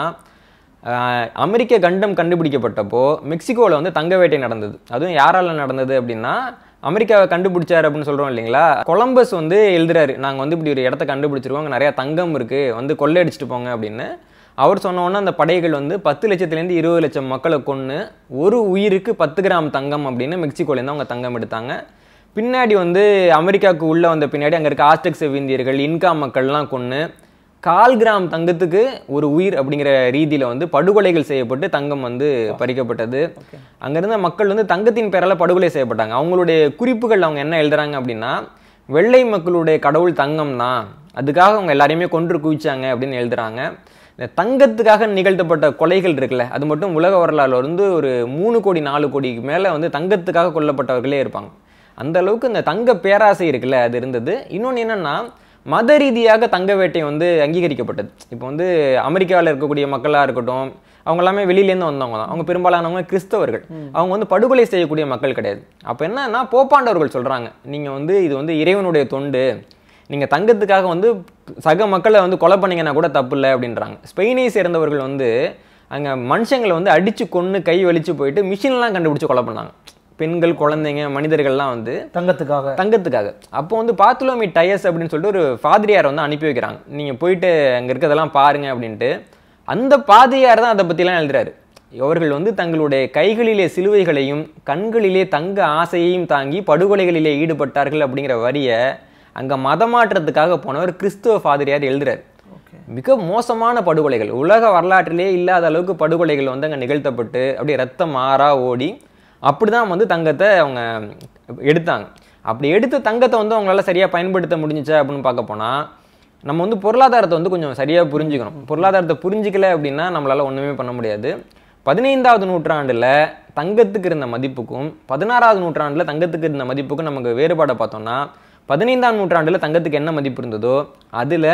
S1: அமெரிக்க கண்டம் கண்டுபிடிக்கப்பட்டப்போ மெக்சிகோவில் வந்து தங்க வேட்டை நடந்தது. அதுவும் யாரால நடந்தது அப்படின்னா அமெரிக்காவை கண்டுபிடிச்சார் அப்படின்னு சொல்கிறோம் இல்லைங்களா. கொலம்பஸ் வந்து எழுதுறாரு, நாங்கள் வந்து இப்படி ஒரு இடத்த கண்டுபிடிச்சிருக்கோம், அங்கே நிறையா தங்கம் இருக்குது, வந்து கொள்ளையடிச்சிட்டு போங்க அப்படின்னு. அவர் சொன்னோன்னா அந்த படைகள் வந்து 10 லட்சத்துலேருந்து 20 லட்சம் மக்களை கொன்று ஒரு உயிருக்கு 10 கிராம் தங்கம் அப்படின்னு மெக்சிகோலேருந்து அவங்க தங்கம் எடுத்தாங்க. பின்னாடி வந்து அமெரிக்காவுக்கு உள்ளே வந்த பின்னாடி அங்கே இருக்க ஆஸ்டெக் செவிந்தியர்கள் இன்கா மக்கள்லாம் கொன்று 1/4 கிராம் தங்கத்துக்கு ஒரு உயிர் அப்படிங்கிற ரீதியில் வந்து படுகொலைகள் செய்யப்பட்டு தங்கம் வந்து பறிக்கப்பட்டது. அங்கேருந்த மக்கள் வந்து தங்கத்தின் பேரால் படுகொலை செய்யப்பட்டாங்க. அவங்களுடைய குறிப்புகள் அவங்க என்ன எழுதுறாங்க அப்படின்னா, வெள்ளை மக்களுடைய கடவுள் தங்கம் தான், அதுக்காக அவங்க எல்லாரையுமே கொன்று குவிச்சாங்க அப்படின்னு எழுதுறாங்க. இந்த தங்கத்துக்காக நிகழ்த்தப்பட்ட கொலைகள் இருக்குல்ல, அது மட்டும் உலக வரலாறுல வந்து ஒரு 3 கோடி 4 கோடிக்கு மேலே வந்து தங்கத்துக்காக கொல்லப்பட்டவர்களே இருப்பாங்க. அந்த அளவுக்கு இந்த தங்க பேராசை இருக்குல்ல அது இருந்தது. இன்னொன்று என்னன்னா, மத ரீதியாக தங்க வேட்டை வந்து அங்கீகரிக்கப்பட்டது. இப்போ வந்து அமெரிக்காவில் இருக்கக்கூடிய மக்களாக இருக்கட்டும், அவங்க எல்லாமே வெளியிலேருந்து வந்தவங்க தான். அவங்க பெரும்பாலானவங்க கிறிஸ்தவர்கள். அவங்க வந்து படுகொலை செய்யக்கூடிய மக்கள் கிடையாது. அப்போ என்னன்னா, போப்பாண்டவர்கள் சொல்கிறாங்க, நீங்கள் வந்து இது வந்து இறைவனுடைய தொண்டு, நீங்கள் தங்கத்துக்காக வந்து சக மக்களை வந்து கொலை பண்ணிங்கன்னா கூட தப்பு இல்லை அப்படின்றாங்க. ஸ்பெயினை சேர்ந்தவர்கள் வந்து அங்கே மனுஷங்களை வந்து அடித்து கொன்று கை வலிச்சு போயிட்டு மிஷின்லாம் கண்டுபிடிச்சி கொலை பண்ணாங்க. பெண்கள், குழந்தைங்க, மனிதர்கள்லாம் வந்து தங்கத்துக்காக. அப்போ வந்து பாத்துலோமி டயஸ் அப்படின்னு சொல்லிட்டு ஒரு பாதிரியார் வந்து அனுப்பி வைக்கிறாங்க, நீங்கள் போயிட்டு அங்கே இருக்கிறதெல்லாம் பாருங்க அப்படின்ட்டு. அந்த பாதிரியார் தான் அதை பற்றிலாம் எழுதுறாரு. அவர்கள் வந்து தங்களுடைய கைகளிலே சிலுவைகளையும் கண்களிலே தங்க ஆசையையும் தாங்கி படுகொலைகளிலே ஈடுபட்டார்கள் அப்படிங்கிற வரியை அங்கே மதமாற்றத்துக்காக போனவர் கிறிஸ்துவ பாதிரியார் எழுதுறாரு. மிக மோசமான படுகொலைகள், உலக வரலாற்றிலே இல்லாத அளவுக்கு படுகொலைகள் வந்து அங்கே நிகழ்த்தப்பட்டு அப்படியே ரத்தம் மாறா ஓடி அப்படிதான் வந்து தங்கத்தை அவங்க எடுத்தாங்க. அப்படி எடுத்து தங்கத்தை வந்து அவங்களால சரியாக பயன்படுத்த முடிஞ்சிச்சா அப்படின்னு பார்க்க போனால், நம்ம வந்து பொருளாதாரத்தை வந்து கொஞ்சம் சரியாக புரிஞ்சுக்கணும். பொருளாதாரத்தை புரிஞ்சிக்கல அப்படின்னா நம்மளால ஒன்றுமே பண்ண முடியாது. 15வது நூற்றாண்டில் தங்கத்துக்கு இருந்த மதிப்புக்கும் 16வது நூற்றாண்டில் தங்கத்துக்கு இருந்த மதிப்புக்கும் நமக்கு வேறுபாடை பார்த்தோம்னா, 15ஆம் நூற்றாண்டில் தங்கத்துக்கு என்ன மதிப்பு இருந்ததோ அதில்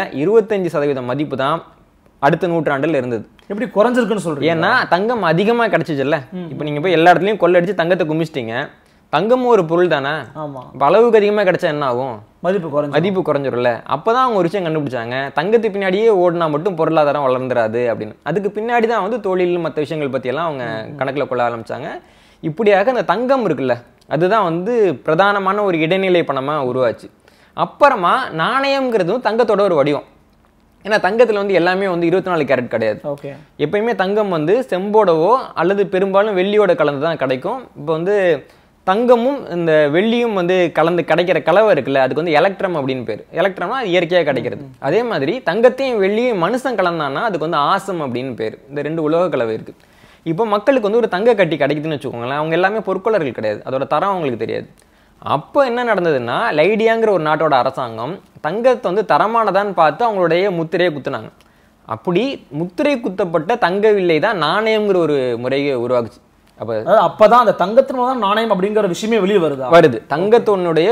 S1: 25% மதிப்பு தான் அடுத்த நூற்றாண்டில் இருந்தது.
S2: எப்படி குறைஞ்சிருக்குன்னு சொல்றீங்க?
S1: ஏன்னா தங்கம் அதிகமாக கிடைச்சிச்சுல்ல. இப்போ நீங்கள் போய் எல்லா இடத்துலையும் கொள்ளடிச்சு தங்கத்தை குமிச்சிட்டீங்க. தங்கமும் ஒரு பொருள் தானே. இப்போ அளவுக்கு அதிகமாக கிடைச்சா என்ன ஆகும்? மதிப்பு குறைஞ்சிரும்ல. அப்போதான் அவங்க ஒரு விஷயம் கண்டுபிடிச்சாங்க, தங்கத்து பின்னாடியே ஓடினா மட்டும் பொருளாதாரம் வளர்ந்துராது அப்படின்னு. அதுக்கு பின்னாடி தான் வந்து தொழில் மற்ற விஷயங்கள் பற்றியெல்லாம் அவங்க கணக்கில் கொள்ள ஆரம்பித்தாங்க. இப்படியாக அந்த தங்கம் இருக்குல்ல, அதுதான் வந்து பிரதானமான ஒரு இடைநிலை பணமாக உருவாச்சு. அப்புறமா நாணயம்ங்கிறதும் தங்கத்தோட ஒரு வடிவம். ஏன்னா தங்கத்தில் வந்து எல்லாமே வந்து 24 கேரட் கிடையாது. எப்பயுமே தங்கம் வந்து செம்போடவோ அல்லது பெரும்பாலும் வெள்ளியோட கலந்து தான் கிடைக்கும். இப்போ வந்து தங்கமும் இந்த வெள்ளியும் வந்து கலந்து கிடைக்கிற கலவை இருக்குல்ல, அதுக்கு வந்து எலக்ட்ரம் அப்படின்னு பேர். எலக்ட்ரம்னா அது இயற்கையாக கிடைக்கிறது. அதே மாதிரி தங்கத்தையும் வெள்ளியும் மனுஷன் கலந்தான்னா அதுக்கு வந்து ஆசம் அப்படின்னு பேர். இந்த 2 உலோக கலவை இருக்குது. இப்போ மக்களுக்கு வந்து ஒரு தங்க கட்டி கிடைக்குதுன்னு வச்சுக்கோங்களேன், அவங்க எல்லாமே பொற்கொள்ளர்கள் கிடையாது, அதோட தரம் அவங்களுக்கு தெரியாது. அப்போ என்ன நடந்ததுன்னா, லைடியாங்கிற ஒரு நாட்டோட அரசாங்கம் தங்கத்தை வந்து தரமானதான்னு பார்த்து அவங்களுடைய முத்திரையை குத்துனாங்க. அப்படி முத்திரை குத்தப்பட்ட தங்க வில்லை தான் நாணயம்ங்கிற ஒரு முறையை உருவாக்குச்சு.
S2: அப்பதான் அந்த தங்கத்தினால நாணயம் அப்படிங்கிற விஷயமே வெளியே வருது.
S1: தங்கத்தினுடைய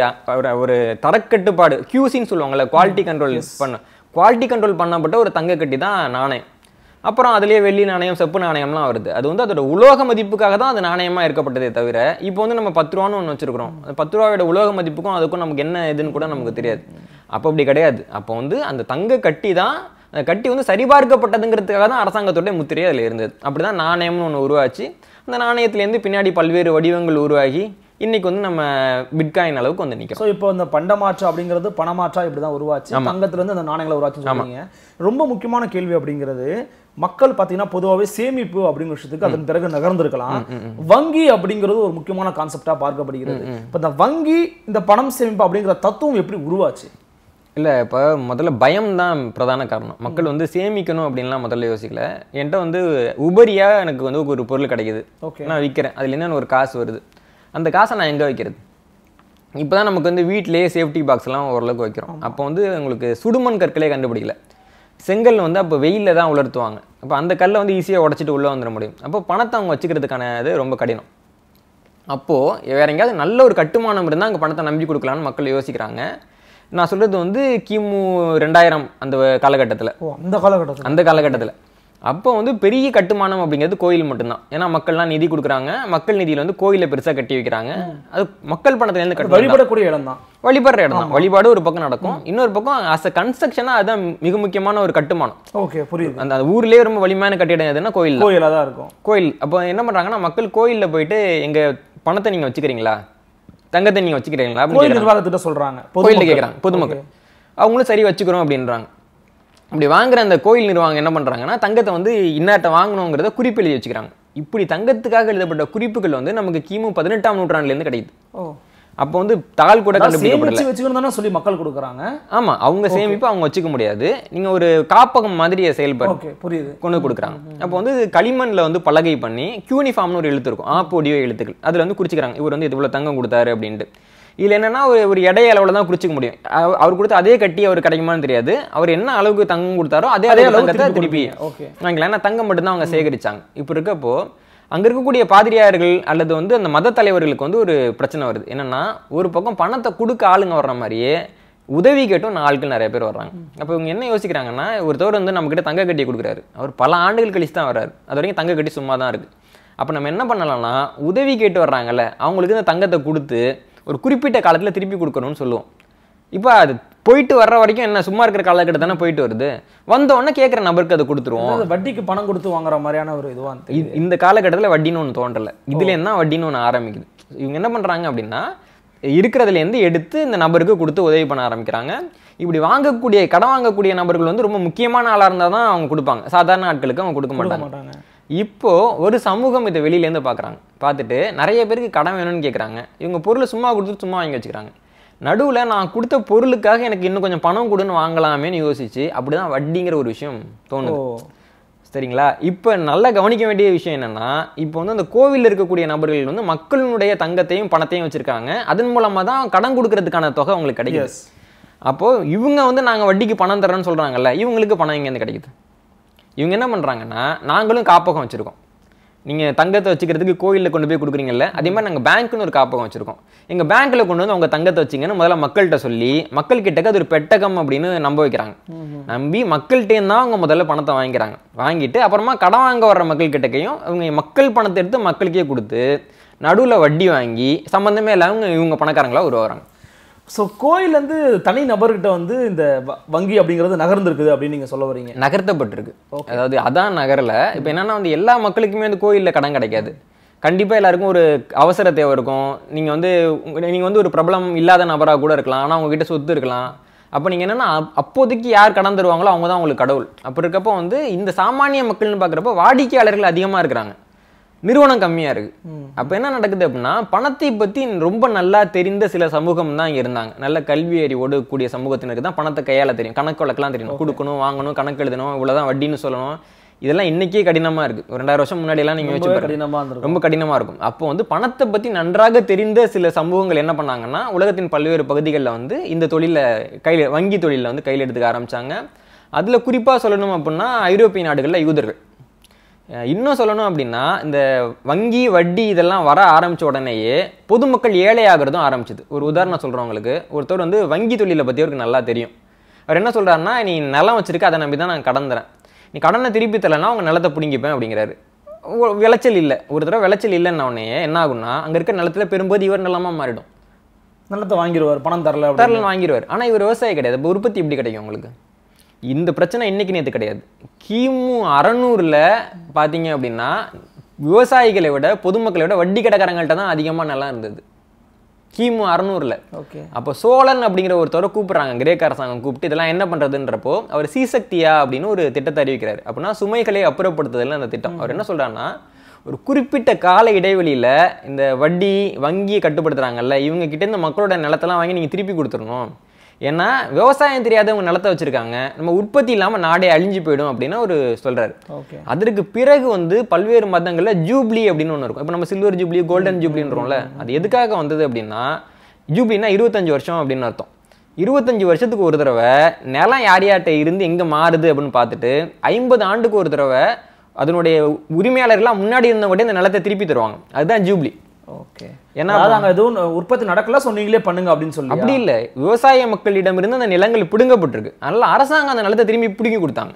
S1: ஒரு தரக்கட்டுப்பாடு, கியூசின்னு சொல்லுவாங்கல்ல, குவாலிட்டி கண்ட்ரோல் பண்ணப்பட்ட ஒரு தங்க கட்டி தான் நாணயம். அப்புறம் அதுலேயே வெள்ளி நாணயம், செப்பு நாணயம்லாம் வருது. அது வந்து அதோட உலோக மதிப்புக்காக தான் அது நாணயமாக இருக்கப்பட்டதே தவிர, இப்போ வந்து நம்ம 10 ரூபான்னு ஒன்று வச்சுருக்கிறோம், அந்த 10 ரூபாயோட உலோக மதிப்புக்கும் அதுக்கும் நமக்கு என்ன எதுன்னு கூட நமக்கு தெரியாது. அப்போ அப்படி கிடையாது. அப்போ வந்து அந்த தங்க கட்டி தான், அந்த கட்டி வந்து சரிபார்க்கப்பட்டதுங்கிறதுக்காக தான் அரசாங்கத்தோடைய முத்திரையே அதில் இருந்தது. அப்படி தான் நாணயம்னு ஒன்று உருவாச்சு. அந்த நாணயத்துலேருந்து பின்னாடி பல்வேறு வடிவங்கள் உருவாகி இன்னைக்கு வந்து நம்ம பிட்காயின் அளவுக்கு வந்து நிற்கும்.
S2: ஸோ இப்போ இந்த பண்டமாற்றா அப்படிங்கிறது பணமாற்றா இப்படி தான் உருவாச்சு. தங்கத்துலேருந்து அந்த நாணயங்களை உருவாச்சு சொல்லுவீங்க. ரொம்ப முக்கியமான கேள்வி அப்படிங்கிறது, மக்கள் பார்த்தீங்கன்னா பொதுவாகவே சேமிப்பு அப்படிங்கிற விஷயத்துக்கு அதன் பிறகு நகர்ந்திருக்கலாம். வங்கி அப்படிங்கிறது ஒரு முக்கியமான கான்செப்டாக பார்க்கப்படுகிறது. இப்போ இந்த வங்கி, இந்த பணம் சேமிப்பு அப்படிங்கிற தத்துவம் எப்படி உருவாச்சு?
S1: இல்லை, இப்போ முதல்ல பயம் தான் பிரதான காரணம். மக்கள் வந்து சேமிக்கணும் அப்படின்லாம் முதல்ல யோசிக்கல. என்கிட்ட வந்து உபரியாக எனக்கு வந்து ஒரு பொருள் கிடைக்குது, நான் விற்கிறேன், அதில் என்னென்னு ஒரு காசு வருது, அந்த காசை நான் எங்கே வைக்கிறது? இப்போ தான் நமக்கு வந்து வீட்டிலேயே சேஃப்டி பாக்ஸ்லாம் ஓரளவுக்கு வைக்கிறோம். அப்போ வந்து உங்களுக்கு சுடுமண் கற்களே கண்டுபிடிக்கல. செங்கல் வந்து அப்போ வெயிலில் தான் உலர்த்துவாங்க. அப்போ அந்த கல்லை வந்து ஈஸியாக உடச்சிட்டு உள்ளே வந்துட முடியும். அப்போ பணத்தை அவங்க வச்சுக்கிறதுக்கான இது ரொம்ப கடினம். அப்போது வேற எங்கேயாவது நல்ல ஒரு கட்டுமானம் இருந்தால் அங்கே பணத்தை நம்பி கொடுக்கலான்னு மக்கள் யோசிக்கிறாங்க. நான் சொல்கிறது வந்து கிமு 2000 அந்த காலகட்டத்தில். அந்த காலகட்டத்தில் அப்போ வந்து பெரிய கட்டுமானம் அப்படிங்கிறது கோயில் மட்டும்தான். ஏன்னா மக்கள்லாம் நிதி கொடுக்குறாங்க, மக்கள் நிதியில் வந்து கோயிலை பெருசாக கட்டி வைக்கிறாங்க. அது மக்கள் பணத்துலேருந்து கட்டி
S2: வழிபடக்கூடிய இடம் தான்,
S1: வழிபடுற இடம் தான். வழிபாடு ஒரு பக்கம் நடக்கும், இன்னொரு பக்கம் அஸ் அ கன்ஸ்ட்ரக்ஷனாக அதுதான் மிக முக்கியமான ஒரு கட்டுமானம்.
S2: ஓகே, புரியுது.
S1: அந்த ஊர்லேயே ரொம்ப வலிமையான கட்டிடம் எதுன்னா கோயிலாக
S2: தான் இருக்கும்.
S1: கோயில். அப்போ என்ன பண்ணுறாங்கன்னா, மக்கள் கோயிலில் போயிட்டு எங்கள் பணத்தை நீங்கள் வச்சுக்கிறீங்களா, தங்கத்தை நீங்கள் வச்சுக்கிறீங்களா அப்படின்னு
S2: நிர்வாகத்திட்ட சொல்கிறாங்க.
S1: கோயிலில் கேட்குறாங்க பொதுமக்கள். அவங்களும் சரி வச்சுக்கிறோம் அப்படின்றாங்க. அப்படி வாங்குற அந்த கோயில் நிர்வாகம் என்ன பண்ணுறாங்கன்னா, தங்கத்தை வந்து இன்னாட்ட வாங்கணுங்கிறத குறிப்பு எழுதி வச்சுக்கிறாங்க. இப்படி தங்கத்துக்காக எழுதப்பட்ட குறிப்புகள் வந்து நமக்கு கிமு 18ஆம் நூற்றாண்டுலேருந்து கிடைக்குது. அப்போ வந்து தாள் கூட
S2: கண்டுபிடிக்கப்படல சொல்லி மக்கள் கொடுக்குறாங்க.
S1: ஆமாம், அவங்க சேமிப்பு அவங்க வச்சுக்க முடியாது, நீங்கள் ஒரு காப்பகம் மாதிரி செயல்பட்டு கொண்டு கொடுக்குறாங்க. அப்போ வந்து களிமண்ணில் வந்து பலகை பண்ணி கியூனிஃபார்ம்னு ஒரு எழுத்து இருக்கும், ஆப்போடியோ எழுத்துக்கள், அதில் வந்து குறிச்சிக்கிறாங்க இவர் வந்து இவ்வளோ தங்கம் கொடுத்தாரு அப்படின்ட்டு. இதில் என்னன்னா ஒரு எடை அளவில் தான் குறிச்சிக்க முடியும். அவர் கொடுத்து அதே கட்டி அவர் கிடைக்குமான்னு தெரியாது. அவர் என்ன அளவுக்கு தங்கம் கொடுத்தாரோ அதே தங்கத்தை திருப்பி வாங்கிக்கலாம். ஏன்னா தங்கம் மட்டும்தான் அவங்க சேகரிச்சாங்க. இப்போ இருக்கப்போ அங்கே இருக்கக்கூடிய பாதிரியார்கள் அல்லது வந்து அந்த மத தலைவர்களுக்கு வந்து ஒரு பிரச்சனை வருது. என்னன்னா, ஒரு பக்கம் பணத்தை கொடுக்க ஆளுங்க வர்ற மாதிரியே உதவி கேட்டும் ஆட்கள் நிறைய பேர் வர்றாங்க. அப்போ இவங்க என்ன யோசிக்கிறாங்கன்னா, ஒருத்தவர் வந்து நம்மக்கிட்ட தங்க கட்டி கொடுக்குறாரு, அவர் பல ஆண்டுகள் கழிச்சு தான் வர்றாரு, அது வரைக்கும் தங்க கட்டி சும்மா தான் இருக்குது. அப்போ நம்ம என்ன பண்ணலாம்னா, உதவி கேட்டு வர்றாங்கல்ல அவங்களுக்கு இந்த தங்கத்தை கொடுத்து ஒரு குறிப்பிட்ட காலத்தில் திருப்பி கொடுக்கணும்னு சொல்லுவோம். இப்போ அது போயிட்டு வர்ற வரைக்கும் என்ன சும்மா இருக்கிற காலகட்டத்தில் தானே போயிட்டு வருது, வந்த உடனே கேட்குற நபருக்கு அதை கொடுத்துருவோம்.
S2: வட்டிக்கு பணம் கொடுத்து வாங்குற மாதிரியான ஒரு இதுவாக
S1: இந்த காலகட்டத்தில் வட்டின்னு ஒன்று தோன்றலை, இதுலேருந்து தான் வட்டின்னு ஒன்று ஆரம்பிக்குது. இவங்க என்ன பண்ணுறாங்க அப்படின்னா, இருக்கிறதுலேருந்து எடுத்து இந்த நபருக்கு கொடுத்து உதவி பண்ண ஆரம்பிக்கிறாங்க. இப்படி வாங்கக்கூடிய கடன் வாங்கக்கூடிய நபர்கள் வந்து ரொம்ப முக்கியமான ஆளாக இருந்தால் தான் அவங்க கொடுப்பாங்க, சாதாரண ஆட்களுக்கு அவங்க கொடுக்க மாட்டாங்க. இப்போ ஒரு சமூகம் இதை வெளியிலேருந்து பார்க்குறாங்க, பார்த்துட்டு நிறைய பேருக்கு கடன் வேணும்னு கேட்குறாங்க. இவங்க பொருளை சும்மா கொடுத்து சும்மா வாங்கி வச்சுக்கிறாங்க. நடுவில் நான் கொடுத்த பொருளுக்காக எனக்கு இன்னும் கொஞ்சம் பணம் கொடுன்னு வாங்கலாமேன்னு யோசிச்சு அப்படிதான் வட்டிங்கிற ஒரு விஷயம் தோணுது. சரிங்களா? இப்போ நல்லா கவனிக்க வேண்டிய விஷயம் என்னன்னா, இப்போ வந்து அந்த கோவிலில் இருக்கக்கூடிய நபர்கள் வந்து மக்களுடைய தங்கத்தையும் பணத்தையும் வச்சிருக்காங்க, அதன் மூலமாக தான் கடன் கொடுக்கறதுக்கான தொகை அவங்களுக்கு கிடைக்குது. அப்போது இவங்க வந்து நாங்கள் வட்டிக்கு பணம் தர்றோன்னு சொல்கிறாங்கல்ல, இவங்களுக்கு பணம் இங்கேருந்து கிடைக்குது. இவங்க என்ன பண்ணுறாங்கன்னா, நாங்களும் காப்பகம் வச்சுருக்கோம், நீங்கள் தங்கத்தை வச்சுக்கிறதுக்கு கோயிலில் கொண்டு போய் கொடுக்குறீங்கல்ல, அதே மாதிரி நாங்கள் பேங்க்குன்னு ஒரு காப்பகம் வச்சுருக்கோம், எங்கள் பேங்க்கில் கொண்டு வந்து அவங்க தங்கத்தை வச்சிங்கன்னு முதல்ல மக்கள்கிட்ட சொல்லி மக்கள்கிட்டக்கு அது ஒரு பெட்டகம் அப்படின்னு நம்ப வைக்கிறாங்க. நம்பி மக்கள்கிட்டேருந்து தான் அவங்க முதல்ல பணத்தை வாங்கிக்கிறாங்க. வாங்கிட்டு அப்புறமா கடன் வாங்க வர்ற மக்கள்கிட்டக்கையும் அவங்க மக்கள் பணத்தை எடுத்து மக்களுக்கே கொடுத்து நடுவில் வட்டி வாங்கி சம்மந்தமே இல்லாமல் இவங்க பணக்காரங்களாக உருவாகிறாங்க.
S2: ஸோ கோயிலேருந்து தனி நபர்கிட்ட வந்து இந்த வங்கி அப்படிங்கிறது நகர்ந்துருக்குது அப்படின்னு நீங்கள் சொல்ல வரீங்க?
S1: நகர்த்தப்பட்டிருக்கு. அதாவது அதான் நகரில் இப்போ என்னென்னா வந்து எல்லா மக்களுக்குமே வந்து கோயிலில் கடன் கிடைக்காது. கண்டிப்பாக எல்லாருக்கும் ஒரு அவசர தேவை இருக்கும். நீங்கள் வந்து ஒரு பிரபலம் இல்லாத நபராக கூட இருக்கலாம், ஆனால் உங்ககிட்ட சொத்து இருக்கலாம். அப்போ நீங்கள் என்னென்னா அப்போதைக்கு யார் கடன் தருவாங்களோ அவங்க தான் உங்களுக்கு கடவுள். அப்போ இருக்கப்போ வந்து இந்த சாமானிய மக்கள்னு பார்க்குறப்போ வாடிக்கையாளர்கள் அதிகமாக இருக்கிறாங்க, நிறுவனம் கம்மியாக இருக்குது. அப்போ என்ன நடக்குது அப்படின்னா, பணத்தை பற்றி ரொம்ப நல்லா தெரிந்த சில சமூகம் தான் இங்கே இருந்தாங்க. நல்ல கல்வி அறிவோடு கூடிய சமூகத்தினருக்கு தான் பணத்தை கையாள தெரியும், கணக்கு வழக்கெல்லாம் தெரியும், கொடுக்கணும் வாங்கணும் கணக்கு எழுதணும் இவ்வளோதான் வட்டின்னு சொல்லணும். இதெல்லாம் இன்றைக்கே கடினமாக இருக்குது. ஒரு 2000 வருஷம் முன்னாடியெல்லாம் நீங்கள் வச்சு ரொம்ப கடினமாக இருக்கும். அப்போ வந்து பணத்தை பற்றி நன்றாக தெரிந்த சில சமூகங்கள் என்ன பண்ணாங்கன்னா, உலகத்தின் பல்வேறு பகுதிகளில் வந்து இந்த தொழிலை வங்கி தொழிலில் வந்து கையில் எடுத்துக்க ஆரம்பித்தாங்க. அதில் குறிப்பாக சொல்லணும் அப்படின்னா ஐரோப்பிய நாடுகளில் யூதர்கள். இன்னும் சொல்லணும் அப்படின்னா, இந்த வங்கி வட்டி இதெல்லாம் வர ஆரம்பித்த உடனேயே பொதுமக்கள் ஏழையாகிறதும் ஆரம்பிச்சிது. ஒரு உதாரணம் சொல்கிறவங்களுக்கு, ஒருத்தர் வந்து வங்கி தொழிலை பற்றி அவருக்கு நல்லா தெரியும். அவர் என்ன சொல்கிறாருன்னா, நீ நிலம் வச்சிருக்க, அதை நம்பி தான் நான் கடன் தரேன், நீ கடனை திருப்பி தரலைன்னா அவங்க நிலத்தை பிடிங்கிப்பேன் அப்படிங்கிறாரு. விளைச்சல் இல்லை, ஒரு தடவை விளைச்சல் இல்லைன்னா உடனே என்ன ஆகும்னா, அங்கே இருக்க நிலத்தில் பெரும்போது இவர் நிலமாக மாறிடும்.
S2: நிலத்தை வாங்கிடுவார், பணம் தரல
S1: வாங்கிடுவார். ஆனால் இவர் விவசாயி கிடையாது. இப்போ உற்பத்தி எப்படி கிடைக்கும் உங்களுக்கு? இந்த பிரச்சனை இன்னைக்கு நேற்று கிடையாது. கிமு 600ல் பார்த்தீங்க அப்படின்னா விவசாயிகளை விட பொதுமக்களை விட வட்டி கடைக்காரங்கள்ட்ட தான் அதிகமாக நிலம் இருந்தது கிமு 600ல்.
S2: ஓகே.
S1: அப்போ சோழன் அப்படிங்கிற ஒருத்தரை கூப்பிட்றாங்க, கிரேக்க அரசாங்கம் கூப்பிட்டு இதெல்லாம் என்ன பண்ணுறதுன்றப்போ அவர் சீசக்தியா அப்படின்னு ஒரு திட்டத்தை அறிவிக்கிறார். அப்படின்னா சுமைகளை அப்புறப்படுத்துதல் அந்த திட்டம். அவர் என்ன சொல்கிறாருன்னா, ஒரு குறிப்பிட்ட கால இடைவெளியில் இந்த வட்டி வங்கியை கட்டுப்படுத்துகிறாங்கல்ல, இவங்க கிட்டேருந்து மக்களோட நிலத்தெல்லாம் வாங்கி நீங்கள் திருப்பி கொடுத்துடணும். ஏன்னா விவசாயம் தெரியாதவங்க நிலத்தை வச்சிருக்காங்க, நம்ம உற்பத்தி இல்லாமல் நாடே அழிஞ்சு போயிடும் அப்படின்னு ஒரு சொல்றாரு. அதற்கு பிறகு வந்து பல்வேறு மதங்களில் ஜூப்ளி அப்படின்னு ஒன்று இருக்கும். இப்போ நம்ம சில்வர் ஜூப்ளி கோல்டன் ஜூப்ளின்றோம்ல, அது எதுக்காக வந்தது அப்படின்னா, ஜூப்ளினா 25 வருஷம் அப்படின்னு அர்த்தம். 25 வருஷத்துக்கு ஒரு தடவை நிலம் யார் யார்கிட்ட இருந்து எங்கே மாறுது அப்படின்னு பார்த்துட்டு 50 ஆண்டுக்கு ஒரு தடவை அதனுடைய உரிமையாளர்கள்லாம் முன்னாடி இருந்தவங்க இந்த நிலத்தை திருப்பி தருவாங்க. அதுதான் ஜூப்ளி.
S2: ஓகே.
S1: ஏன்னா
S2: அங்க எதுவும் உற்பத்தி நடக்கல, சொன்னீங்களே பண்ணுங்க அப்படின்னு சொல்லி.
S1: அப்படி இல்லை, விவசாய மக்களிடமிருந்து அந்த நிலங்கள் பிடுங்கப்பட்டிருக்கு. அதனால அரசாங்கம் அந்த நிலத்தை திரும்பி பிடுங்கி கொடுத்தாங்க.